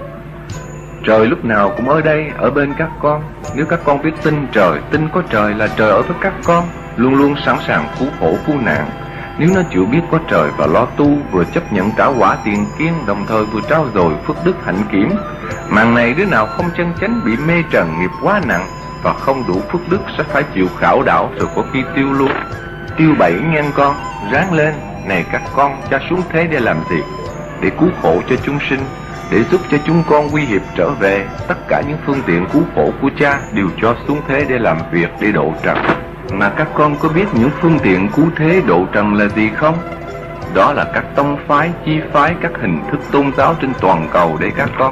Trời lúc nào cũng ở đây, ở bên các con. Nếu các con biết tin trời, tin có trời là trời ở với các con, luôn luôn sẵn sàng cứu khổ cứu nạn. Nếu nó chịu biết có trời và lo tu, vừa chấp nhận trả quả tiền kiên, đồng thời vừa trao dồi phước đức hạnh kiểm. Màn này đứa nào không chân chánh bị mê trần nghiệp quá nặng và không đủ phước đức sẽ phải chịu khảo đảo, rồi có khi tiêu luôn. Tiêu bẫy nghe con, ráng lên. Này các con, cha xuống thế để làm gì? Để cứu khổ cho chúng sinh, để giúp cho chúng con quy hiệp trở về. Tất cả những phương tiện cứu khổ của cha đều cho xuống thế để làm việc, để độ trần. Mà các con có biết những phương tiện cứu thế độ trần là gì không? Đó là các tông phái, chi phái, các hình thức tôn giáo trên toàn cầu đấy các con.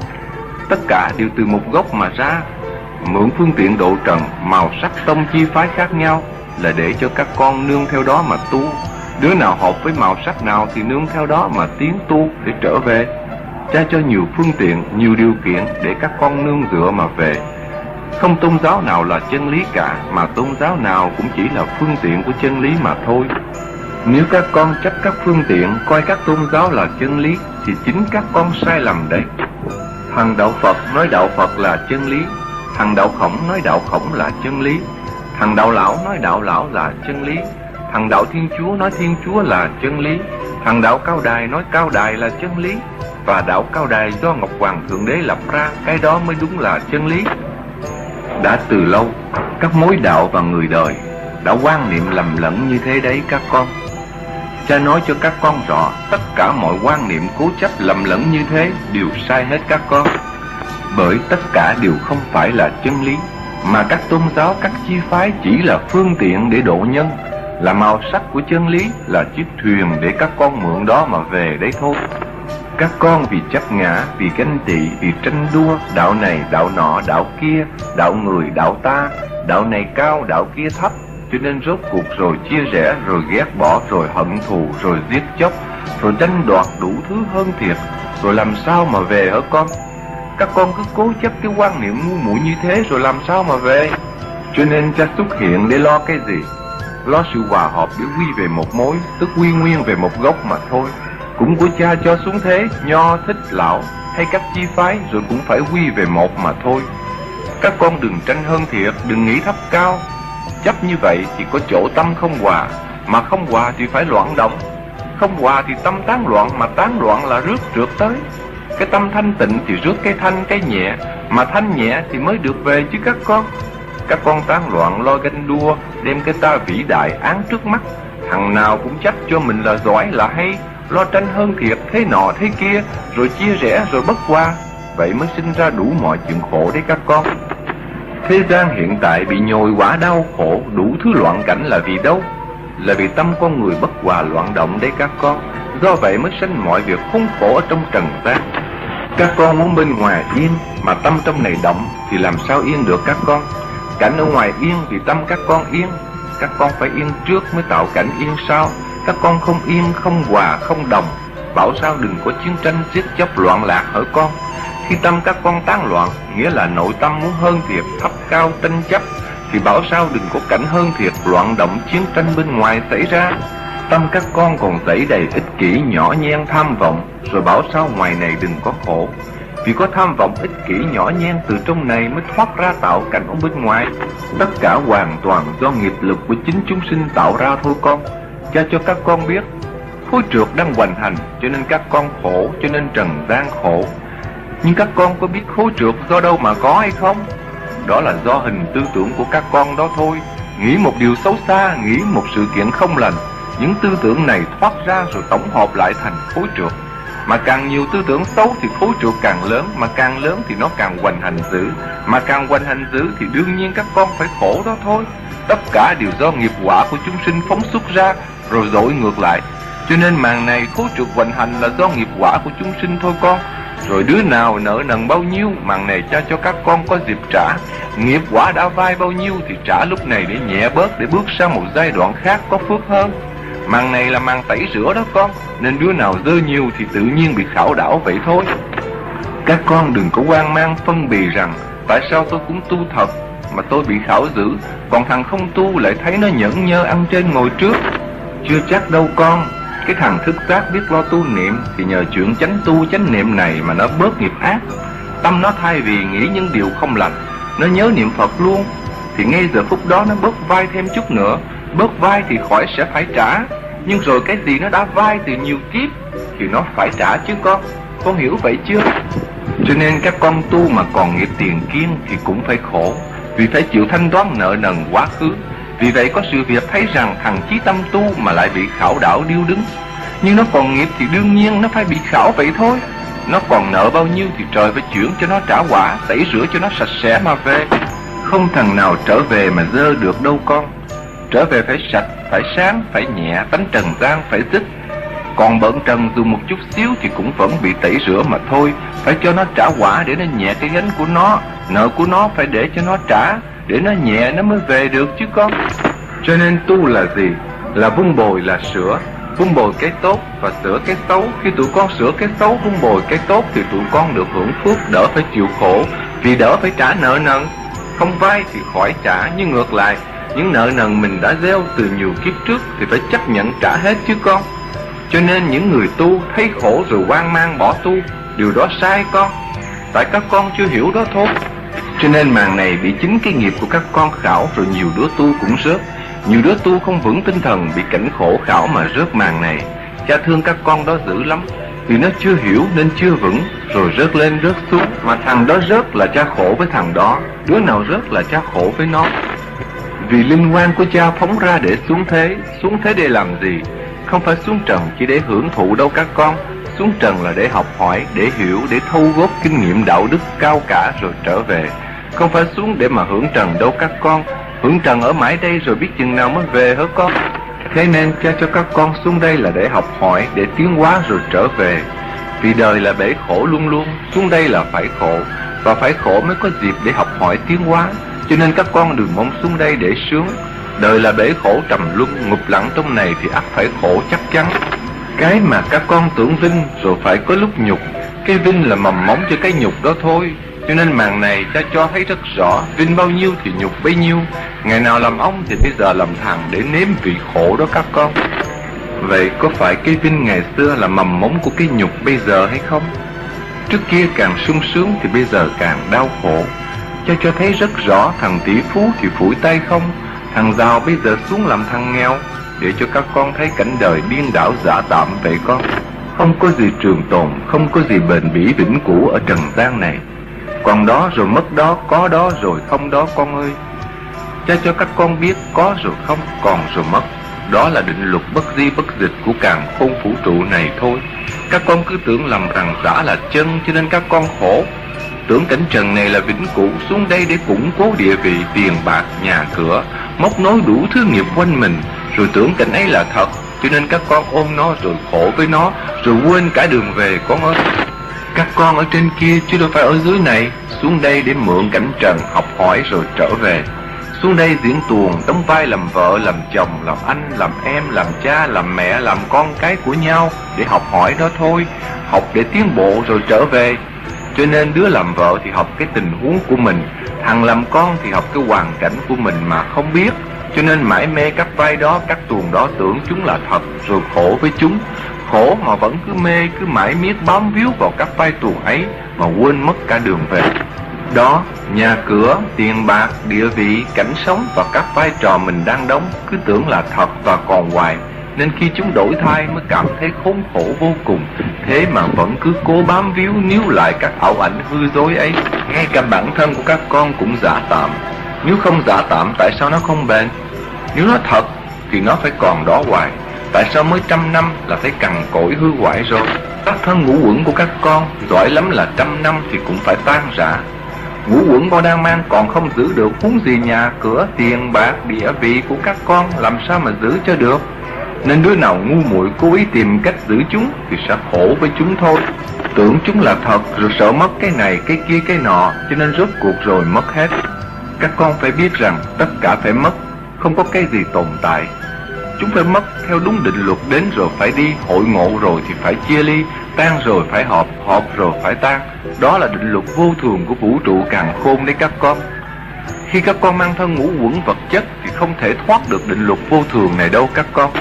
Tất cả đều từ một gốc mà ra. Mượn phương tiện độ trần, màu sắc tông chi phái khác nhau là để cho các con nương theo đó mà tu. Đứa nào hợp với màu sắc nào thì nương theo đó mà tiến tu để trở về. Cha cho nhiều phương tiện, nhiều điều kiện để các con nương dựa mà về. Không tôn giáo nào là chân lý cả, mà tôn giáo nào cũng chỉ là phương tiện của chân lý mà thôi. Nếu các con chấp các phương tiện, coi các tôn giáo là chân lý, thì chính các con sai lầm đấy. Thằng đạo Phật nói đạo Phật là chân lý, thằng đạo Khổng nói đạo Khổng là chân lý, thằng đạo Lão nói đạo Lão là chân lý, thằng đạo Thiên Chúa nói Thiên Chúa là chân lý, thằng đạo Cao Đài nói Cao Đài là chân lý, và đạo Cao Đài do Ngọc Hoàng Thượng Đế lập ra, cái đó mới đúng là chân lý. Đã từ lâu, các mối đạo và người đời đã quan niệm lầm lẫn như thế đấy các con. Cha nói cho các con rõ, tất cả mọi quan niệm cố chấp lầm lẫn như thế đều sai hết các con. Bởi tất cả đều không phải là chân lý, mà các tôn giáo, các chi phái chỉ là phương tiện để độ nhân, là màu sắc của chân lý, là chiếc thuyền để các con mượn đó mà về đấy thôi. Các con vì chấp ngã, vì ganh tị, vì tranh đua, đạo này, đạo nọ, đạo kia, đạo người, đạo ta, đạo này cao, đạo kia thấp, cho nên rốt cuộc rồi chia rẽ, rồi ghét bỏ, rồi hận thù, rồi giết chóc, rồi tranh đoạt đủ thứ hơn thiệt, rồi làm sao mà về hả con? Các con cứ cố chấp cái quan niệm ngu muội như thế rồi làm sao mà về. Cho nên cha xuất hiện để lo cái gì? Lo sự hòa hợp để quy về một mối, tức quy nguyên về một gốc mà thôi. Cũng của cha cho xuống thế, Nho, Thích, Lão hay các chi phái rồi cũng phải quy về một mà thôi. Các con đừng tranh hơn thiệt, đừng nghĩ thấp cao. Chấp như vậy thì có chỗ tâm không hòa, mà không hòa thì phải loạn động. Không hòa thì tâm tán loạn, mà tán loạn là rước trượt tới. Cái tâm thanh tịnh thì rước cái thanh cái nhẹ, mà thanh nhẹ thì mới được về chứ các con. Các con tán loạn lo ganh đua, đem cái ta vĩ đại án trước mắt. Thằng nào cũng chắc cho mình là giỏi là hay, lo tranh hơn thiệt thế nọ thế kia, rồi chia rẽ rồi bất hòa. Vậy mới sinh ra đủ mọi chuyện khổ đấy các con. Thế gian hiện tại bị nhồi quả đau khổ, đủ thứ loạn cảnh là vì đâu? Là vì tâm con người bất hòa loạn động đấy các con. Do vậy mới sanh mọi việc khốn khổ ở trong trần gian. Các con muốn bên ngoài yên, mà tâm trong này động thì làm sao yên được các con? Cảnh ở ngoài yên thì tâm các con yên. Các con phải yên trước mới tạo cảnh yên sau. Các con không yên, không hòa, không đồng, bảo sao đừng có chiến tranh giết chóc loạn lạc hỡi con. Khi tâm các con tán loạn, nghĩa là nội tâm muốn hơn thiệt, thấp cao tranh chấp, thì bảo sao đừng có cảnh hơn thiệt, loạn động chiến tranh bên ngoài xảy ra. Tâm các con còn dẫy đầy ích kỷ, nhỏ nhen, tham vọng, rồi bảo sao ngoài này đừng có khổ. Vì có tham vọng ích kỷ nhỏ nhen từ trong này mới thoát ra tạo cảnh ở bên ngoài. Tất cả hoàn toàn do nghiệp lực của chính chúng sinh tạo ra thôi con. Cha cho các con biết, khối trượt đang hoành hành, cho nên các con khổ, cho nên trần gian khổ. Nhưng các con có biết khối trượt do đâu mà có hay không? Đó là do hình tư tưởng của các con đó thôi. Nghĩ một điều xấu xa, nghĩ một sự kiện không lành, những tư tưởng này thoát ra rồi tổng hợp lại thành khối trượt. Mà càng nhiều tư tưởng xấu thì khối trượt càng lớn, mà càng lớn thì nó càng hoành hành dữ, mà càng hoành hành dữ thì đương nhiên các con phải khổ đó thôi. Tất cả đều do nghiệp quả của chúng sinh phóng xuất ra rồi dội ngược lại. Cho nên màn này khối trượt hoành hành là do nghiệp quả của chúng sinh thôi con. Rồi đứa nào nợ nần bao nhiêu, màn này cha cho các con có dịp trả. Nghiệp quả đã vay bao nhiêu thì trả lúc này để nhẹ bớt, để bước sang một giai đoạn khác có phước hơn. Màn này là màn tẩy rửa đó con, nên đứa nào dơ nhiều thì tự nhiên bị khảo đảo vậy thôi. Các con đừng có hoang mang phân bì rằng tại sao tôi cũng tu thật mà tôi bị khảo dữ, còn thằng không tu lại thấy nó nhẫn nhơ ăn trên ngồi trước. Chưa chắc đâu con. Cái thằng thức giác biết lo tu niệm thì nhờ chuyện chánh tu chánh niệm này mà nó bớt nghiệp ác. Tâm nó thay vì nghĩ những điều không lành, nó nhớ niệm Phật luôn, thì ngay giờ phút đó nó bớt vai thêm chút nữa. Bớt vai thì khỏi sẽ phải trả. Nhưng rồi cái gì nó đã vai từ nhiều kiếp thì nó phải trả chứ con. Con hiểu vậy chưa? Cho nên các con tu mà còn nghiệp tiền kiên thì cũng phải khổ, vì phải chịu thanh toán nợ nần quá khứ. Vì vậy có sự việc thấy rằng thằng chí tâm tu mà lại bị khảo đảo điêu đứng. Nhưng nó còn nghiệp thì đương nhiên nó phải bị khảo vậy thôi. Nó còn nợ bao nhiêu thì trời phải chuyển cho nó trả quả, tẩy rửa cho nó sạch sẽ mà về. Không thằng nào trở về mà dơ được đâu con. Trở về phải sạch, phải sáng, phải nhẹ, tánh trần gian phải dứt. Còn bận trần dù một chút xíu thì cũng vẫn bị tẩy rửa mà thôi. Phải cho nó trả quả để nó nhẹ cái gánh của nó. Nợ của nó phải để cho nó trả, để nó nhẹ nó mới về được chứ con. Cho nên tu là gì? Là vun bồi, là sửa. Vun bồi cái tốt và sửa cái xấu. Khi tụi con sửa cái xấu, vun bồi cái tốt thì tụi con được hưởng phước, đỡ phải chịu khổ, vì đỡ phải trả nợ nần. Không vay thì khỏi trả, nhưng ngược lại, những nợ nần mình đã gieo từ nhiều kiếp trước thì phải chấp nhận trả hết chứ con. Cho nên những người tu thấy khổ rồi hoang mang bỏ tu, điều đó sai con. Tại các con chưa hiểu đó thôi. Cho nên màn này bị chính cái nghiệp của các con khảo, rồi nhiều đứa tu cũng rớt. Nhiều đứa tu không vững tinh thần bị cảnh khổ khảo mà rớt màn này. Cha thương các con đó dữ lắm, vì nó chưa hiểu nên chưa vững, rồi rớt lên rớt xuống. Mà thằng đó rớt là cha khổ với thằng đó, đứa nào rớt là cha khổ với nó. Vì linh quan của cha phóng ra để xuống thế. Xuống thế để làm gì? Không phải xuống trần chỉ để hưởng thụ đâu các con. Xuống trần là để học hỏi, để hiểu, để thâu góp kinh nghiệm đạo đức cao cả rồi trở về. Không phải xuống để mà hưởng trần đâu các con. Hưởng trần ở mãi đây rồi biết chừng nào mới về hả con? Thế nên cha cho các con xuống đây là để học hỏi, để tiến hóa rồi trở về. Vì đời là bể khổ luôn luôn, xuống đây là phải khổ, và phải khổ mới có dịp để học hỏi tiến hóa. Cho nên các con đừng mong xuống đây để sướng. Đời là bể khổ trầm luân, ngục lặng trong này thì ắt phải khổ chắc chắn. Cái mà các con tưởng vinh rồi phải có lúc nhục. Cái vinh là mầm móng cho cái nhục đó thôi. Cho nên màn này cha cho thấy rất rõ, vinh bao nhiêu thì nhục bấy nhiêu. Ngày nào làm ông thì bây giờ làm thằng để nếm vị khổ đó các con. Vậy có phải cái vinh ngày xưa là mầm móng của cái nhục bây giờ hay không? Trước kia càng sung sướng thì bây giờ càng đau khổ. Cha cho thấy rất rõ, thằng tỷ phú thì phủi tay không, thằng giàu bây giờ xuống làm thằng nghèo, để cho các con thấy cảnh đời điên đảo giả tạm vậy con. Không có gì trường tồn, không có gì bền bỉ vĩnh cửu ở trần gian này. Còn đó rồi mất đó, có đó rồi không đó con ơi. Cha cho các con biết có rồi không, còn rồi mất. Đó là định luật bất di bất dịch của càn khôn vũ trụ này thôi. Các con cứ tưởng lầm rằng giả là chân, cho nên các con khổ. Tưởng cảnh trần này là vĩnh cửu, xuống đây để củng cố địa vị, tiền bạc, nhà cửa, móc nối đủ thứ nghiệp quanh mình, rồi tưởng cảnh ấy là thật, cho nên các con ôm nó rồi khổ với nó, rồi quên cả đường về con ơi. Các con ở trên kia chứ đâu phải ở dưới này, xuống đây để mượn cảnh trần học hỏi rồi trở về. Xuống đây diễn tuồng, đóng vai làm vợ, làm chồng, làm anh, làm em, làm cha, làm mẹ, làm con cái của nhau để học hỏi đó thôi. Học để tiến bộ rồi trở về. Cho nên đứa làm vợ thì học cái tình huống của mình, thằng làm con thì học cái hoàn cảnh của mình mà không biết. Cho nên mãi mê các vai đó, các tuồng đó, tưởng chúng là thật, rồi khổ với chúng. Khổ mà vẫn cứ mê, cứ mãi miết bám víu vào các vai tuồng ấy mà quên mất cả đường về. Đó, nhà cửa, tiền bạc, địa vị, cảnh sống và các vai trò mình đang đóng cứ tưởng là thật và còn hoài. Nên khi chúng đổi thay mới cảm thấy khốn khổ vô cùng. Thế mà vẫn cứ cố bám víu níu lại các ảo ảnh hư dối ấy. Ngay cả bản thân của các con cũng giả tạm. Nếu không giả tạm tại sao nó không bền? Nếu nó thật thì nó phải còn đó hoài. Tại sao mới trăm năm là thấy cằn cỗi hư hoại rồi? Các thân ngũ quẩn của các con giỏi lắm là trăm năm thì cũng phải tan rã. Ngũ quẩn con đang mang còn không giữ được, huống gì nhà cửa, tiền bạc, địa vị của các con làm sao mà giữ cho được? Nên đứa nào ngu muội cố ý tìm cách giữ chúng thì sẽ khổ với chúng thôi. Tưởng chúng là thật rồi sợ mất cái này, cái kia, cái nọ, cho nên rốt cuộc rồi mất hết. Các con phải biết rằng tất cả phải mất, không có cái gì tồn tại. Chúng phải mất theo đúng định luật, đến rồi phải đi, hội ngộ rồi thì phải chia ly, tan rồi phải họp, họp rồi phải tan. Đó là định luật vô thường của vũ trụ càn khôn đấy các con. Khi các con mang thân ngũ quẩn vật chất thì không thể thoát được định luật vô thường này đâu các con.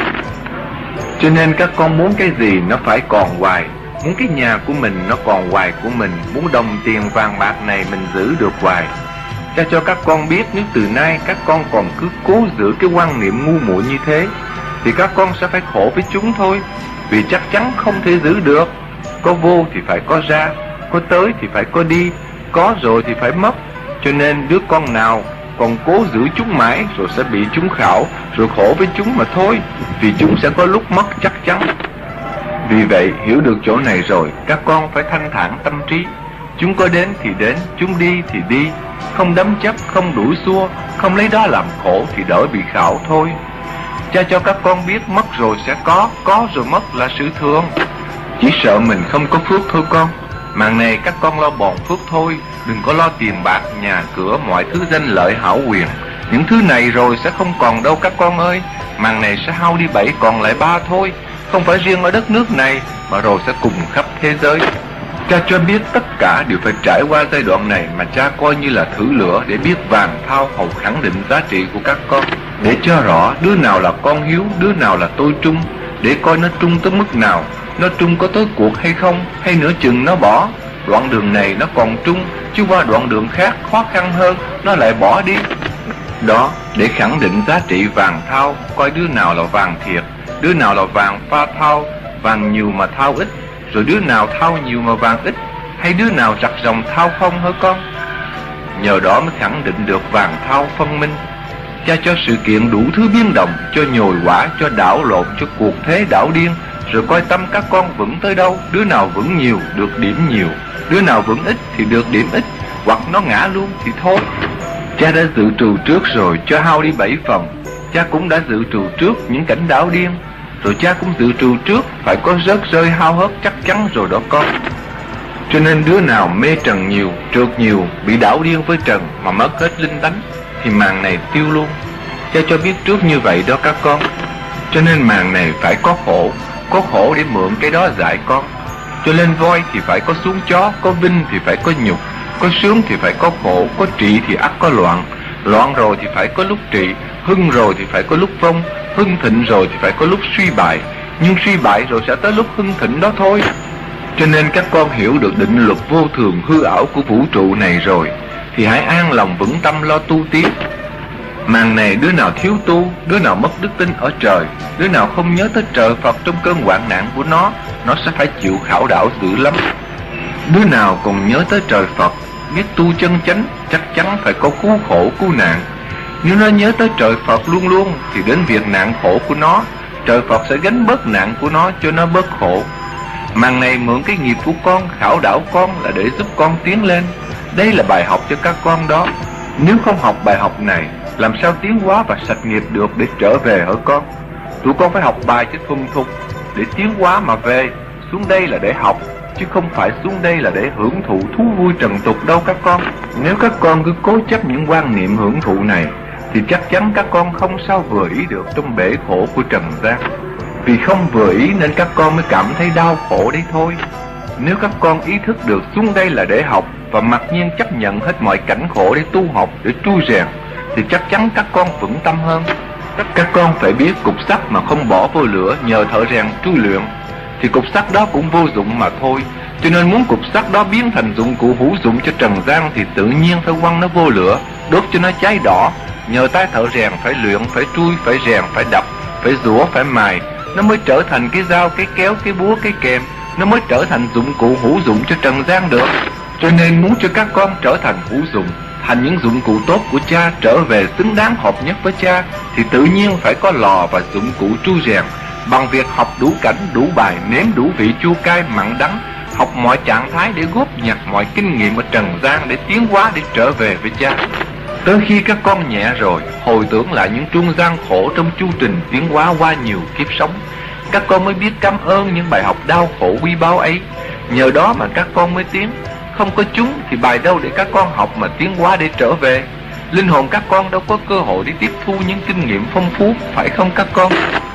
Cho nên các con muốn cái gì nó phải còn hoài. Muốn cái nhà của mình nó còn hoài của mình, muốn đồng tiền vàng bạc này mình giữ được hoài. Cha cho các con biết nếu từ nay các con còn cứ cố giữ cái quan niệm ngu muội như thế thì các con sẽ phải khổ với chúng thôi. Vì chắc chắn không thể giữ được. Có vô thì phải có ra, có tới thì phải có đi, có rồi thì phải mất. Cho nên đứa con nào còn cố giữ chúng mãi rồi sẽ bị chúng khảo, rồi khổ với chúng mà thôi. Vì chúng sẽ có lúc mất chắc chắn. Vì vậy hiểu được chỗ này rồi, các con phải thanh thản tâm trí. Chúng có đến thì đến, chúng đi thì đi. Không đắm chấp, không đuổi xua, không lấy đó làm khổ thì đỡ bị khảo thôi. Cha cho các con biết mất rồi sẽ có, có rồi mất là sự thường. Chỉ sợ mình không có phước thôi con. Màn này các con lo bòn phước thôi. Đừng có lo tiền bạc, nhà cửa, mọi thứ danh lợi hảo quyền. Những thứ này rồi sẽ không còn đâu các con ơi. Màn này sẽ hao đi bảy còn lại ba thôi. Không phải riêng ở đất nước này mà rồi sẽ cùng khắp thế giới. Cha cho biết tất cả đều phải trải qua giai đoạn này mà cha coi như là thử lửa để biết vàng thao hầu khẳng định giá trị của các con. Để cho rõ đứa nào là con hiếu, đứa nào là tôi trung. Để coi nó trung tới mức nào, nó trung có tới cuộc hay không, hay nửa chừng nó bỏ. Đoạn đường này nó còn trung, chứ qua đoạn đường khác khó khăn hơn nó lại bỏ đi. Đó, để khẳng định giá trị vàng thao, coi đứa nào là vàng thiệt, đứa nào là vàng pha thao, vàng nhiều mà thao ít, rồi đứa nào thao nhiều mà vàng ít, hay đứa nào rặt ròng thao không hả con? Nhờ đó mới khẳng định được vàng thao phân minh. Cha cho sự kiện đủ thứ biến động, cho nhồi quả, cho đảo lộn, cho cuộc thế đảo điên, rồi coi tâm các con vững tới đâu. Đứa nào vững nhiều được điểm nhiều, đứa nào vững ít thì được điểm ít, hoặc nó ngã luôn thì thôi. Cha đã dự trù trước rồi, cho hao đi bảy phần. Cha cũng đã dự trù trước những cảnh đảo điên, rồi cha cũng dự trù trước phải có rớt rơi hao hớt chắc chắn rồi đó con. Cho nên đứa nào mê trần nhiều, trượt nhiều, bị đảo điên với trần mà mất hết linh tánh thì màn này tiêu luôn. Cha cho biết trước như vậy đó các con. Cho nên màn này phải có khổ, có khổ để mượn cái đó dạy con. Cho lên voi thì phải có xuống chó, có vinh thì phải có nhục, có sướng thì phải có khổ, có trị thì ắt có loạn. Loạn rồi thì phải có lúc trị, hưng rồi thì phải có lúc vong, hưng thịnh rồi thì phải có lúc suy bại, nhưng suy bại rồi sẽ tới lúc hưng thịnh đó thôi. Cho nên các con hiểu được định luật vô thường hư ảo của vũ trụ này rồi, thì hãy an lòng vững tâm lo tu tiến. Màn này đứa nào thiếu tu, đứa nào mất đức tin ở trời, đứa nào không nhớ tới trời Phật trong cơn hoạn nạn của nó, nó sẽ phải chịu khảo đảo dữ lắm. Đứa nào còn nhớ tới trời Phật, biết tu chân chánh, chắc chắn phải có cứu khổ cứu nạn. Nếu nó nhớ tới trời Phật luôn luôn, thì đến việc nạn khổ của nó, trời Phật sẽ gánh bớt nạn của nó cho nó bớt khổ. Màn này mượn cái nghiệp của con, khảo đảo con là để giúp con tiến lên. Đây là bài học cho các con đó. Nếu không học bài học này, làm sao tiến hóa và sạch nghiệp được để trở về hả con? Tụi con phải học bài cho thuần thục để tiến hóa mà về. Xuống đây là để học, chứ không phải xuống đây là để hưởng thụ thú vui trần tục đâu các con. Nếu các con cứ cố chấp những quan niệm hưởng thụ này, thì chắc chắn các con không sao vừa ý được trong bể khổ của trần gian. Vì không vừa ý nên các con mới cảm thấy đau khổ đấy thôi. Nếu các con ý thức được xuống đây là để học, và mặc nhiên chấp nhận hết mọi cảnh khổ để tu học, để trui rèn, thì chắc chắn các con vững tâm hơn. Các con phải biết cục sắt mà không bỏ vô lửa nhờ thợ rèn trui luyện, thì cục sắt đó cũng vô dụng mà thôi. Cho nên muốn cục sắt đó biến thành dụng cụ hữu dụng cho trần gian, thì tự nhiên phải quăng nó vô lửa, đốt cho nó cháy đỏ. Nhờ tay thợ rèn phải luyện, phải trui, phải rèn, phải đập, phải rũa, phải mài, nó mới trở thành cái dao, cái kéo, cái búa, cái kềm. Nó mới trở thành dụng cụ hữu dụng cho trần gian được. Cho nên muốn cho các con trở thành hữu dụng, thành những dụng cụ tốt của cha, trở về xứng đáng hợp nhất với cha, thì tự nhiên phải có lò và dụng cụ trui rèn. Bằng việc học đủ cảnh, đủ bài, nếm đủ vị chua cay mặn đắng, học mọi trạng thái để góp nhặt mọi kinh nghiệm ở trần gian, để tiến hóa, để trở về với cha. Tới khi các con nhẹ rồi, hồi tưởng lại những trung gian khổ trong chu trình tiến hóa qua nhiều kiếp sống, các con mới biết cảm ơn những bài học đau khổ quý báu ấy. Nhờ đó mà các con mới tiến. Không có chúng thì bài đâu để các con học mà tiến hóa để trở về. Linh hồn các con đâu có cơ hội để tiếp thu những kinh nghiệm phong phú, phải không các con?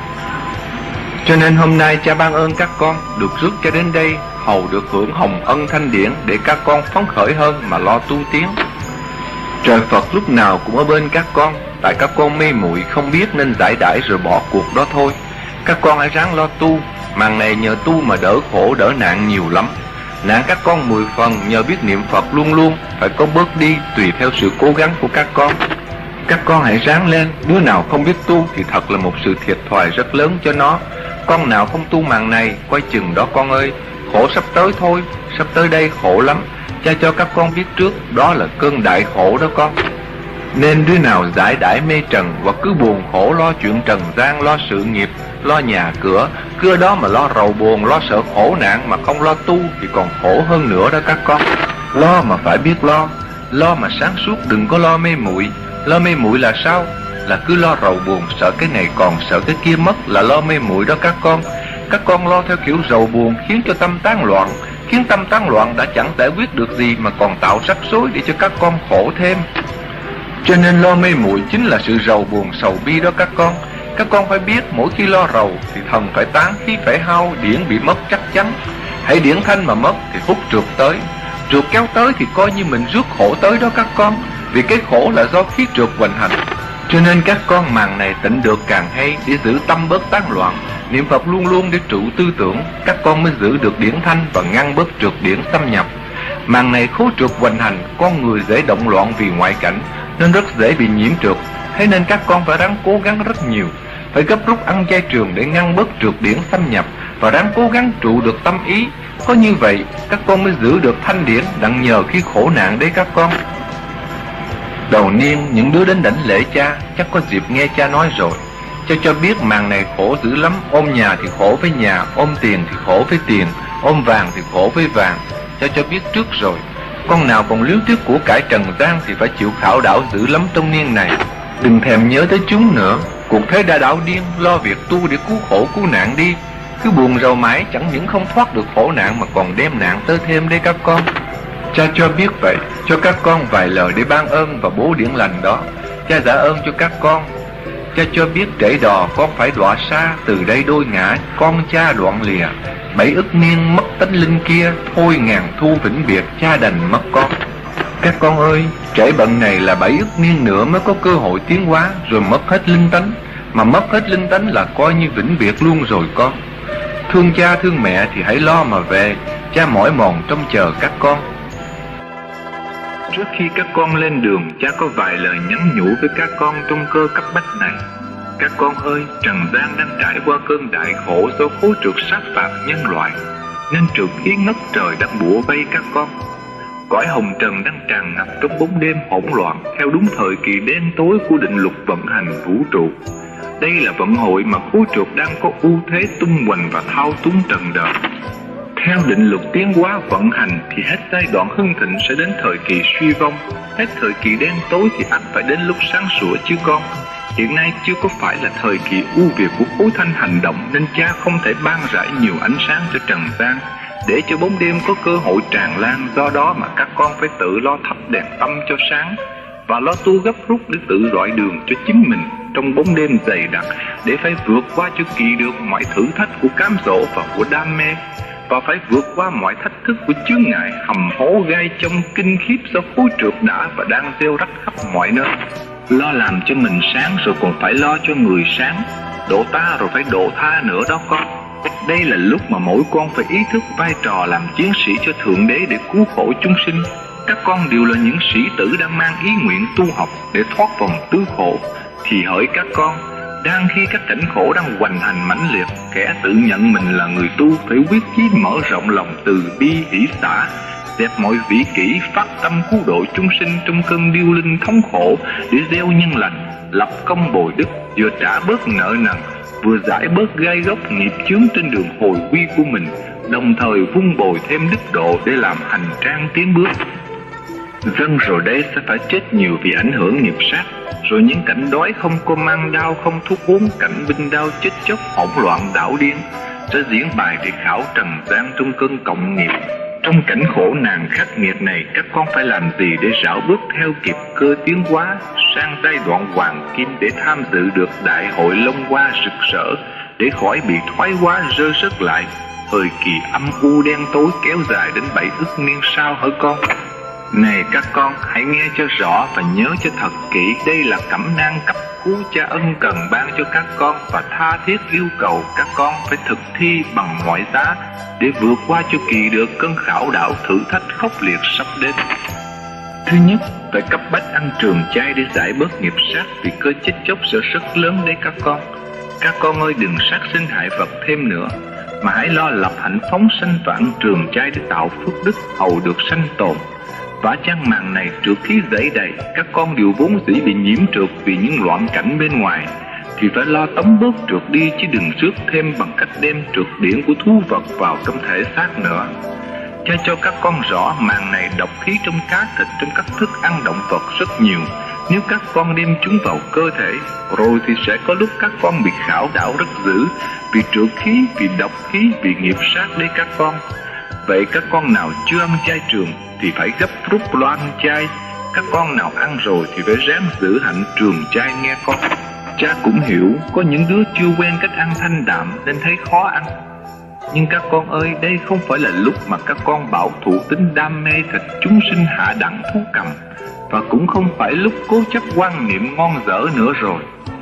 Cho nên hôm nay cha ban ơn các con được rước cho đến đây, hầu được hưởng hồng ân thanh điển, để các con phấn khởi hơn mà lo tu tiến. Trời Phật lúc nào cũng ở bên các con, tại các con mê muội không biết nên giải đãi rồi bỏ cuộc đó thôi. Các con hãy ráng lo tu, màn này nhờ tu mà đỡ khổ đỡ nạn nhiều lắm. Nạn các con mười phần, nhờ biết niệm Phật luôn luôn, phải có bớt đi tùy theo sự cố gắng của các con. Các con hãy ráng lên, đứa nào không biết tu thì thật là một sự thiệt thòi rất lớn cho nó. Con nào không tu màn này, quay chừng đó con ơi, khổ sắp tới thôi, sắp tới đây khổ lắm. Cha cho các con biết trước, đó là cơn đại khổ đó con. Nên đứa nào giải đãi mê trần, hoặc cứ buồn khổ lo chuyện trần gian, lo sự nghiệp, lo nhà cửa, cứ ở đó mà lo rầu buồn, lo sợ khổ nạn mà không lo tu thì còn khổ hơn nữa đó các con. Lo mà phải biết lo, lo mà sáng suốt, đừng có lo mê muội. Lo mê muội là sao? Là cứ lo rầu buồn, sợ cái này còn sợ cái kia mất, là lo mê muội đó các con. Các con lo theo kiểu rầu buồn khiến cho tâm tán loạn, khiến tâm tán loạn đã chẳng giải quyết được gì mà còn tạo rắc rối để cho các con khổ thêm. Cho nên lo mê muội chính là sự rầu buồn sầu bi đó các con. Các con phải biết mỗi khi lo rầu thì thần phải tán, khí phải hao, điển bị mất chắc chắn. Hãy điển thanh mà mất thì hút trượt tới. Trượt kéo tới thì coi như mình rước khổ tới đó các con. Vì cái khổ là do khí trượt hoành hành. Cho nên các con màn này tịnh được càng hay, để giữ tâm bớt tán loạn. Niệm Phật luôn luôn để trụ tư tưởng, các con mới giữ được điển thanh và ngăn bớt trượt điển xâm nhập. Màn này khố trượt hoành hành, con người dễ động loạn vì ngoại cảnh, nên rất dễ bị nhiễm trượt. Thế nên các con phải ráng cố gắng rất nhiều, phải gấp rút ăn chay trường để ngăn bớt trượt điển xâm nhập, và ráng cố gắng trụ được tâm ý. Có như vậy các con mới giữ được thanh điển, đặng nhờ khi khổ nạn đấy các con. Đầu niên những đứa đến đảnh lễ cha chắc có dịp nghe cha nói rồi. Cha cho biết màn này khổ dữ lắm, ôm nhà thì khổ với nhà, ôm tiền thì khổ với tiền, ôm vàng thì khổ với vàng. Cha cho biết trước rồi. Con nào còn liếu tiếc của cải trần gian thì phải chịu khảo đảo dữ lắm trong niên này. Đừng thèm nhớ tới chúng nữa. Cuộc thế đã đảo điên, lo việc tu để cứu khổ cứu nạn đi. Cứ buồn rầu mãi chẳng những không thoát được khổ nạn mà còn đem nạn tới thêm đấy các con. Cha cho biết vậy, cho các con vài lời để ban ơn và bố điển lành đó. Cha dạ ơn cho các con. Cha cho biết trễ đò con phải đọa xa, từ đây đôi ngã con cha đoạn lìa. Bảy ức niên mất tánh linh kia, thôi ngàn thu vĩnh biệt cha đành mất con. Các con ơi, trễ bận này là bảy ức niên nữa mới có cơ hội tiến hóa, rồi mất hết linh tánh. Mà mất hết linh tánh là coi như vĩnh biệt luôn rồi con. Thương cha thương mẹ thì hãy lo mà về, cha mỏi mòn trông chờ các con. Trước khi các con lên đường, cha có vài lời nhắn nhủ với các con trong cơ cấp bách này. Các con ơi, trần gian đang trải qua cơn đại khổ do khối trượt sát phạt nhân loại, nên trượt khí ngất trời đang bủa vây các con. Cõi hồng trần đang tràn ngập trong bóng đêm hỗn loạn, theo đúng thời kỳ đen tối của định luật vận hành vũ trụ. Đây là vận hội mà khối trượt đang có ưu thế tung hoành và thao túng trần đời. Theo định luật tiến hóa vận hành thì hết giai đoạn hưng thịnh sẽ đến thời kỳ suy vong, hết thời kỳ đen tối thì ắt phải đến lúc sáng sủa chứ con. Hiện nay chưa có phải là thời kỳ ưu việt của khối thanh hành động, nên cha không thể ban rải nhiều ánh sáng cho trần gian để cho bóng đêm có cơ hội tràn lan. Do đó mà các con phải tự lo thắp đèn tâm cho sáng, và lo tu gấp rút để tự rọi đường cho chính mình trong bóng đêm dày đặc, để phải vượt qua cho kỳ được mọi thử thách của cám dỗ và của đam mê, và phải vượt qua mọi thách thức của chướng ngại hầm hố gai trong kinh khiếp do khối trượt đã và đang gieo rắc khắp mọi nơi. Lo làm cho mình sáng rồi còn phải lo cho người sáng, độ ta rồi phải độ tha nữa đó con. Đây là lúc mà mỗi con phải ý thức vai trò làm chiến sĩ cho Thượng Đế để cứu khổ chúng sinh. Các con đều là những sĩ tử đang mang ý nguyện tu học để thoát vòng tứ khổ. Thì hỡi các con, đang khi các cảnh khổ đang hoành hành mãnh liệt, kẻ tự nhận mình là người tu phải quyết chí mở rộng lòng từ bi hỷ xả, dẹp mọi vĩ kỷ, phát tâm cứu độ chúng sinh trong cơn điêu linh thống khổ, để gieo nhân lành, lập công bồi đức, vừa trả bớt nợ nần, vừa giải bớt gai góc nghiệp chướng trên đường hồi quy của mình, đồng thời vun bồi thêm đức độ để làm hành trang tiến bước. Dân rồi đây sẽ phải chết nhiều vì ảnh hưởng nghiệp sát, rồi những cảnh đói không có mang đau, không thuốc uống, cảnh binh đao chết chóc hỗn loạn đảo điên sẽ diễn bài để khảo trần gian trong cơn cộng nghiệp. Trong cảnh khổ nạn khắc nghiệt này, các con phải làm gì để rảo bước theo kịp cơ tiến hóa sang giai đoạn hoàng kim, để tham dự được đại hội Long Hoa rực rỡ, để khỏi bị thoái hóa rơi rớt lại thời kỳ âm u đen tối kéo dài đến bảy ức niên sau hỡi con. Này các con, hãy nghe cho rõ và nhớ cho thật kỹ, đây là cẩm nang cấp cứu cha ân cần ban cho các con, và tha thiết yêu cầu các con phải thực thi bằng mọi giá để vượt qua cho kỳ được cơn khảo đạo thử thách khốc liệt sắp đến. Thứ nhất, phải cấp bách ăn trường chay để giải bớt nghiệp sát, vì cơ chết chóc sẽ rất lớn đấy các con. Các con ơi, đừng sát sinh hại vật thêm nữa, mà hãy lo lập hạnh phóng sanh và ăn trường chay để tạo phước đức hầu được sanh tồn. Và trang mạng này trượt khí dẫy đầy, các con đều vốn dĩ bị nhiễm trượt vì những loạn cảnh bên ngoài, thì phải lo tống bớt trượt đi, chứ đừng rước thêm bằng cách đem trượt điển của thú vật vào trong thể xác nữa. Cha cho các con rõ màng này độc khí trong cá thịt, trong các thức ăn động vật rất nhiều. Nếu các con đem chúng vào cơ thể, rồi thì sẽ có lúc các con bị khảo đảo rất dữ, vì trượt khí, vì độc khí, vì nghiệp sát đấy các con. Vậy các con nào chưa ăn chay trường thì phải gấp rút lo ăn chay. Các con nào ăn rồi thì phải ráng giữ hạnh trường chay nghe con. Cha cũng hiểu có những đứa chưa quen cách ăn thanh đạm nên thấy khó ăn. Nhưng các con ơi, đây không phải là lúc mà các con bảo thủ tính đam mê thịt chúng sinh hạ đẳng thú cầm, và cũng không phải lúc cố chấp quan niệm ngon dở nữa rồi.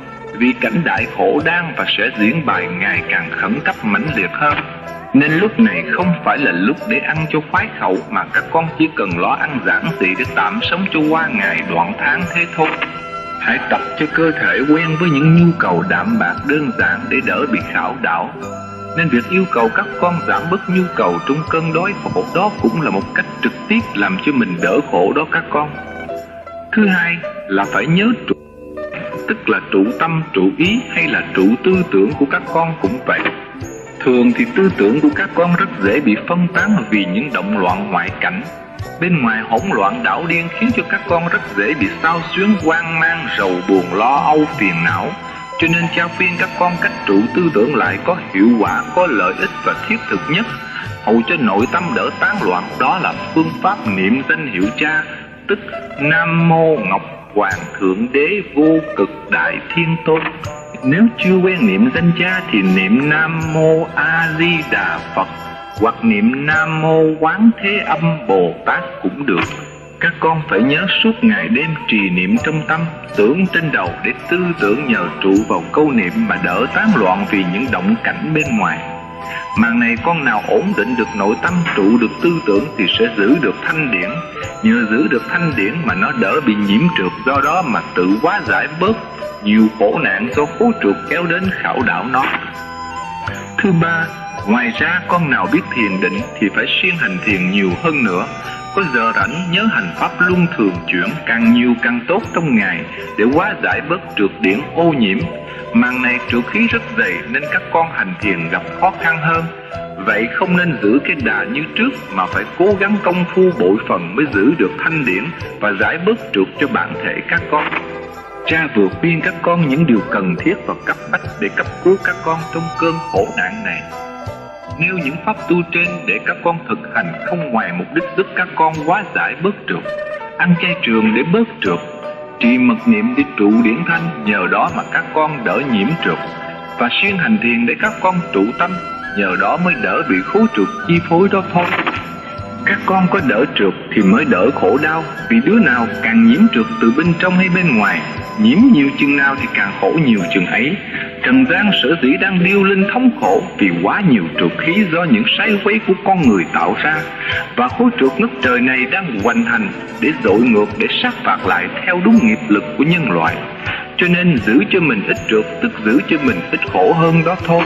Vì cảnh đại khổ đang và sẽ diễn bài ngày càng khẩn cấp mãnh liệt hơn, nên lúc này không phải là lúc để ăn cho khoái khẩu, mà các con chỉ cần lo ăn giản dị để tạm sống cho qua ngày đoạn tháng thế thôi. Hãy tập cho cơ thể quen với những nhu cầu đạm bạc đơn giản để đỡ bị khảo đảo. Nên việc yêu cầu các con giảm bớt nhu cầu trong cơn đói khổ đó cũng là một cách trực tiếp làm cho mình đỡ khổ đó các con. Thứ hai là phải nhớ trụ, tức là trụ tâm, trụ ý hay là trụ tư tưởng của các con cũng vậy. Thường thì tư tưởng của các con rất dễ bị phân tán vì những động loạn ngoại cảnh. Bên ngoài hỗn loạn đảo điên khiến cho các con rất dễ bị xao xuyến, hoang mang, rầu buồn, lo âu, phiền não. Cho nên cha khuyên các con cách trụ tư tưởng lại có hiệu quả, có lợi ích và thiết thực nhất, hầu cho nội tâm đỡ tán loạn. Đó là phương pháp niệm danh hiệu cha, tức Nam Mô Ngọc Hoàng thượng đế vô cực đại thiên tôn. Nếu chưa quen niệm danh cha thì niệm Nam Mô A Di Đà Phật hoặc niệm Nam Mô Quán Thế Âm Bồ Tát cũng được. Các con phải nhớ suốt ngày đêm trì niệm trong tâm, tưởng trên đầu để tư tưởng nhờ trụ vào câu niệm mà đỡ tán loạn vì những động cảnh bên ngoài. Màn này con nào ổn định được nội tâm, trụ được tư tưởng thì sẽ giữ được thanh điển. Nhờ giữ được thanh điển mà nó đỡ bị nhiễm trượt, do đó mà tự hóa giải bớt nhiều khổ nạn do khố trượt kéo đến khảo đảo nó. Thứ ba, ngoài ra con nào biết thiền định thì phải siêng hành thiền nhiều hơn nữa. Có giờ rảnh nhớ hành pháp luân thường chuyển, càng nhiều càng tốt trong ngày để hóa giải bớt trượt điển ô nhiễm. Màn này trượt khí rất dày nên các con hành thiền gặp khó khăn hơn. Vậy không nên giữ cái đà như trước mà phải cố gắng công phu bội phần mới giữ được thanh điển và giải bớt trượt cho bản thể các con. Cha vừa khuyên các con những điều cần thiết và cấp bách để cấp cứu các con trong cơn khổ nạn này. Nêu những pháp tu trên để các con thực hành không ngoài mục đích giúp các con hóa giải bớt trượt. Ăn chay trường để bớt trượt, trì mật niệm để trụ điển thanh, nhờ đó mà các con đỡ nhiễm trượt. Và siêng hành thiền để các con trụ tâm, nhờ đó mới đỡ bị khố trượt chi phối đó thôi. Các con có đỡ trượt thì mới đỡ khổ đau, vì đứa nào càng nhiễm trượt từ bên trong hay bên ngoài, nhiễm nhiều chừng nào thì càng khổ nhiều chừng ấy. Trần gian sở dĩ đang điêu linh thống khổ vì quá nhiều trượt khí do những sai quấy của con người tạo ra, và khối trượt ngất trời này đang hoành hành để dội ngược, để sát phạt lại theo đúng nghiệp lực của nhân loại. Cho nên giữ cho mình ít trượt tức giữ cho mình ít khổ hơn đó thôi.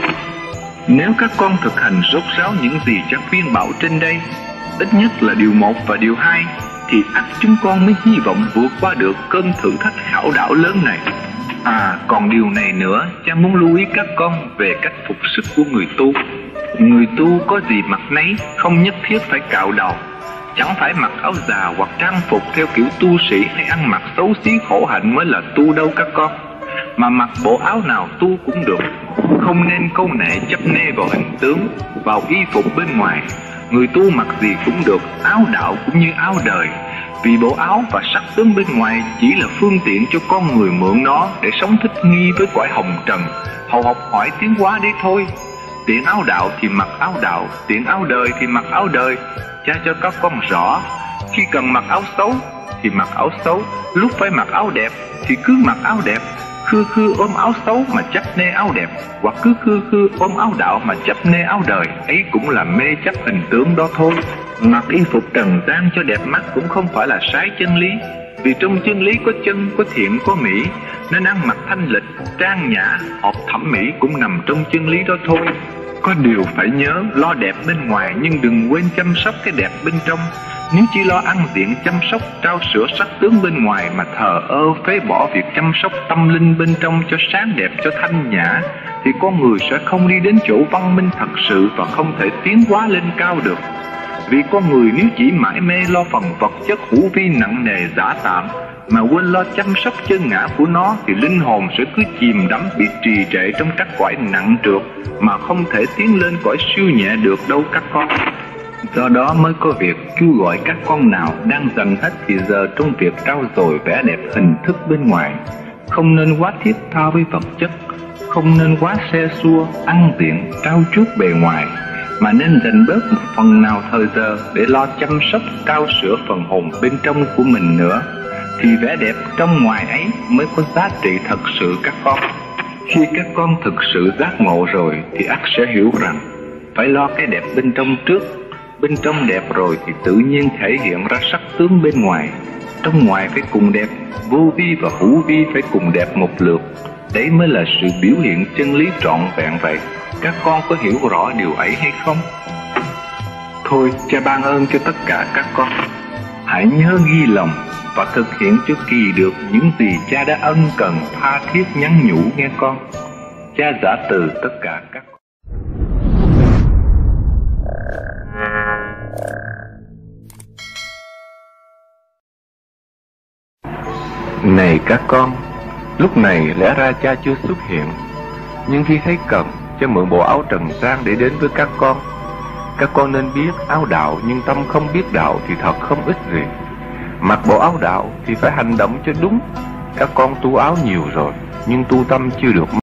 Nếu các con thực hành rốt ráo những gì cha khuyên bảo trên đây, ít nhất là điều một và điều hai, thì ắt chúng con mới hy vọng vượt qua được cơn thử thách khảo đảo lớn này. À, còn điều này nữa, cha muốn lưu ý các con về cách phục sức của người tu. Người tu có gì mặc nấy, không nhất thiết phải cạo đầu. Chẳng phải mặc áo già hoặc trang phục theo kiểu tu sĩ hay ăn mặc xấu xí khổ hạnh mới là tu đâu các con. Mà mặc bộ áo nào tu cũng được. Không nên câu nệ chấp nê vào hình tướng, vào y phục bên ngoài. Người tu mặc gì cũng được, áo đạo cũng như áo đời. Vì bộ áo và sắc tướng bên ngoài chỉ là phương tiện cho con người mượn nó để sống thích nghi với cõi hồng trần, hầu học hỏi tiến hóa đấy thôi. Tiện áo đạo thì mặc áo đạo, tiện áo đời thì mặc áo đời. Cha cho các con rõ, khi cần mặc áo xấu thì mặc áo xấu, lúc phải mặc áo đẹp thì cứ mặc áo đẹp. Khư khư ôm áo xấu mà chấp nê áo đẹp, hoặc cứ khư khư ôm áo đạo mà chấp nê áo đời, ấy cũng là mê chấp hình tướng đó thôi. Mặc y phục trần gian cho đẹp mắt cũng không phải là sai chân lý, vì trong chân lý có chân, có thiện, có mỹ, nên ăn mặc thanh lịch, trang nhã, hợp thẩm mỹ cũng nằm trong chân lý đó thôi. Có điều phải nhớ, lo đẹp bên ngoài nhưng đừng quên chăm sóc cái đẹp bên trong. Nếu chỉ lo ăn diện chăm sóc, trao sữa sắc tướng bên ngoài mà thờ ơ phế bỏ việc chăm sóc tâm linh bên trong cho sáng đẹp, cho thanh nhã, thì con người sẽ không đi đến chỗ văn minh thật sự và không thể tiến hóa lên cao được. Vì con người nếu chỉ mãi mê lo phần vật chất hữu vi nặng nề giả tạm mà quên lo chăm sóc chân ngã của nó, thì linh hồn sẽ cứ chìm đắm bị trì trệ trong các cõi nặng trược mà không thể tiến lên cõi siêu nhẹ được đâu các con. Do đó mới có việc kêu gọi các con nào đang dần hết thì giờ trong việc trau dồi vẻ đẹp hình thức bên ngoài. Không nên quá thiết tha với vật chất, không nên quá xe xua, ăn diện, trau chuốt bề ngoài, mà nên dành bớt một phần nào thời giờ để lo chăm sóc, trao sữa phần hồn bên trong của mình nữa. Thì vẻ đẹp trong ngoài ấy mới có giá trị thật sự các con. Khi các con thực sự giác ngộ rồi thì ắt sẽ hiểu rằng phải lo cái đẹp bên trong trước. Bên trong đẹp rồi thì tự nhiên thể hiện ra sắc tướng bên ngoài. Trong ngoài phải cùng đẹp, vô vi và hữu vi phải cùng đẹp một lượt. Đấy mới là sự biểu hiện chân lý trọn vẹn vậy. Các con có hiểu rõ điều ấy hay không? Thôi, cha ban ơn cho tất cả các con. Hãy nhớ ghi lòng và thực hiện cho kỳ được những gì cha đã ân cần tha thiết nhắn nhủ nghe con. Cha giả từ tất cả các con. Này các con, lúc này lẽ ra cha chưa xuất hiện, nhưng khi thấy cần, cha mượn bộ áo trần gian để đến với các con. Các con nên biết áo đạo, nhưng tâm không biết đạo thì thật không ích gì. Mặc bộ áo đạo thì phải hành động cho đúng. Các con tu áo nhiều rồi, nhưng tu tâm chưa được.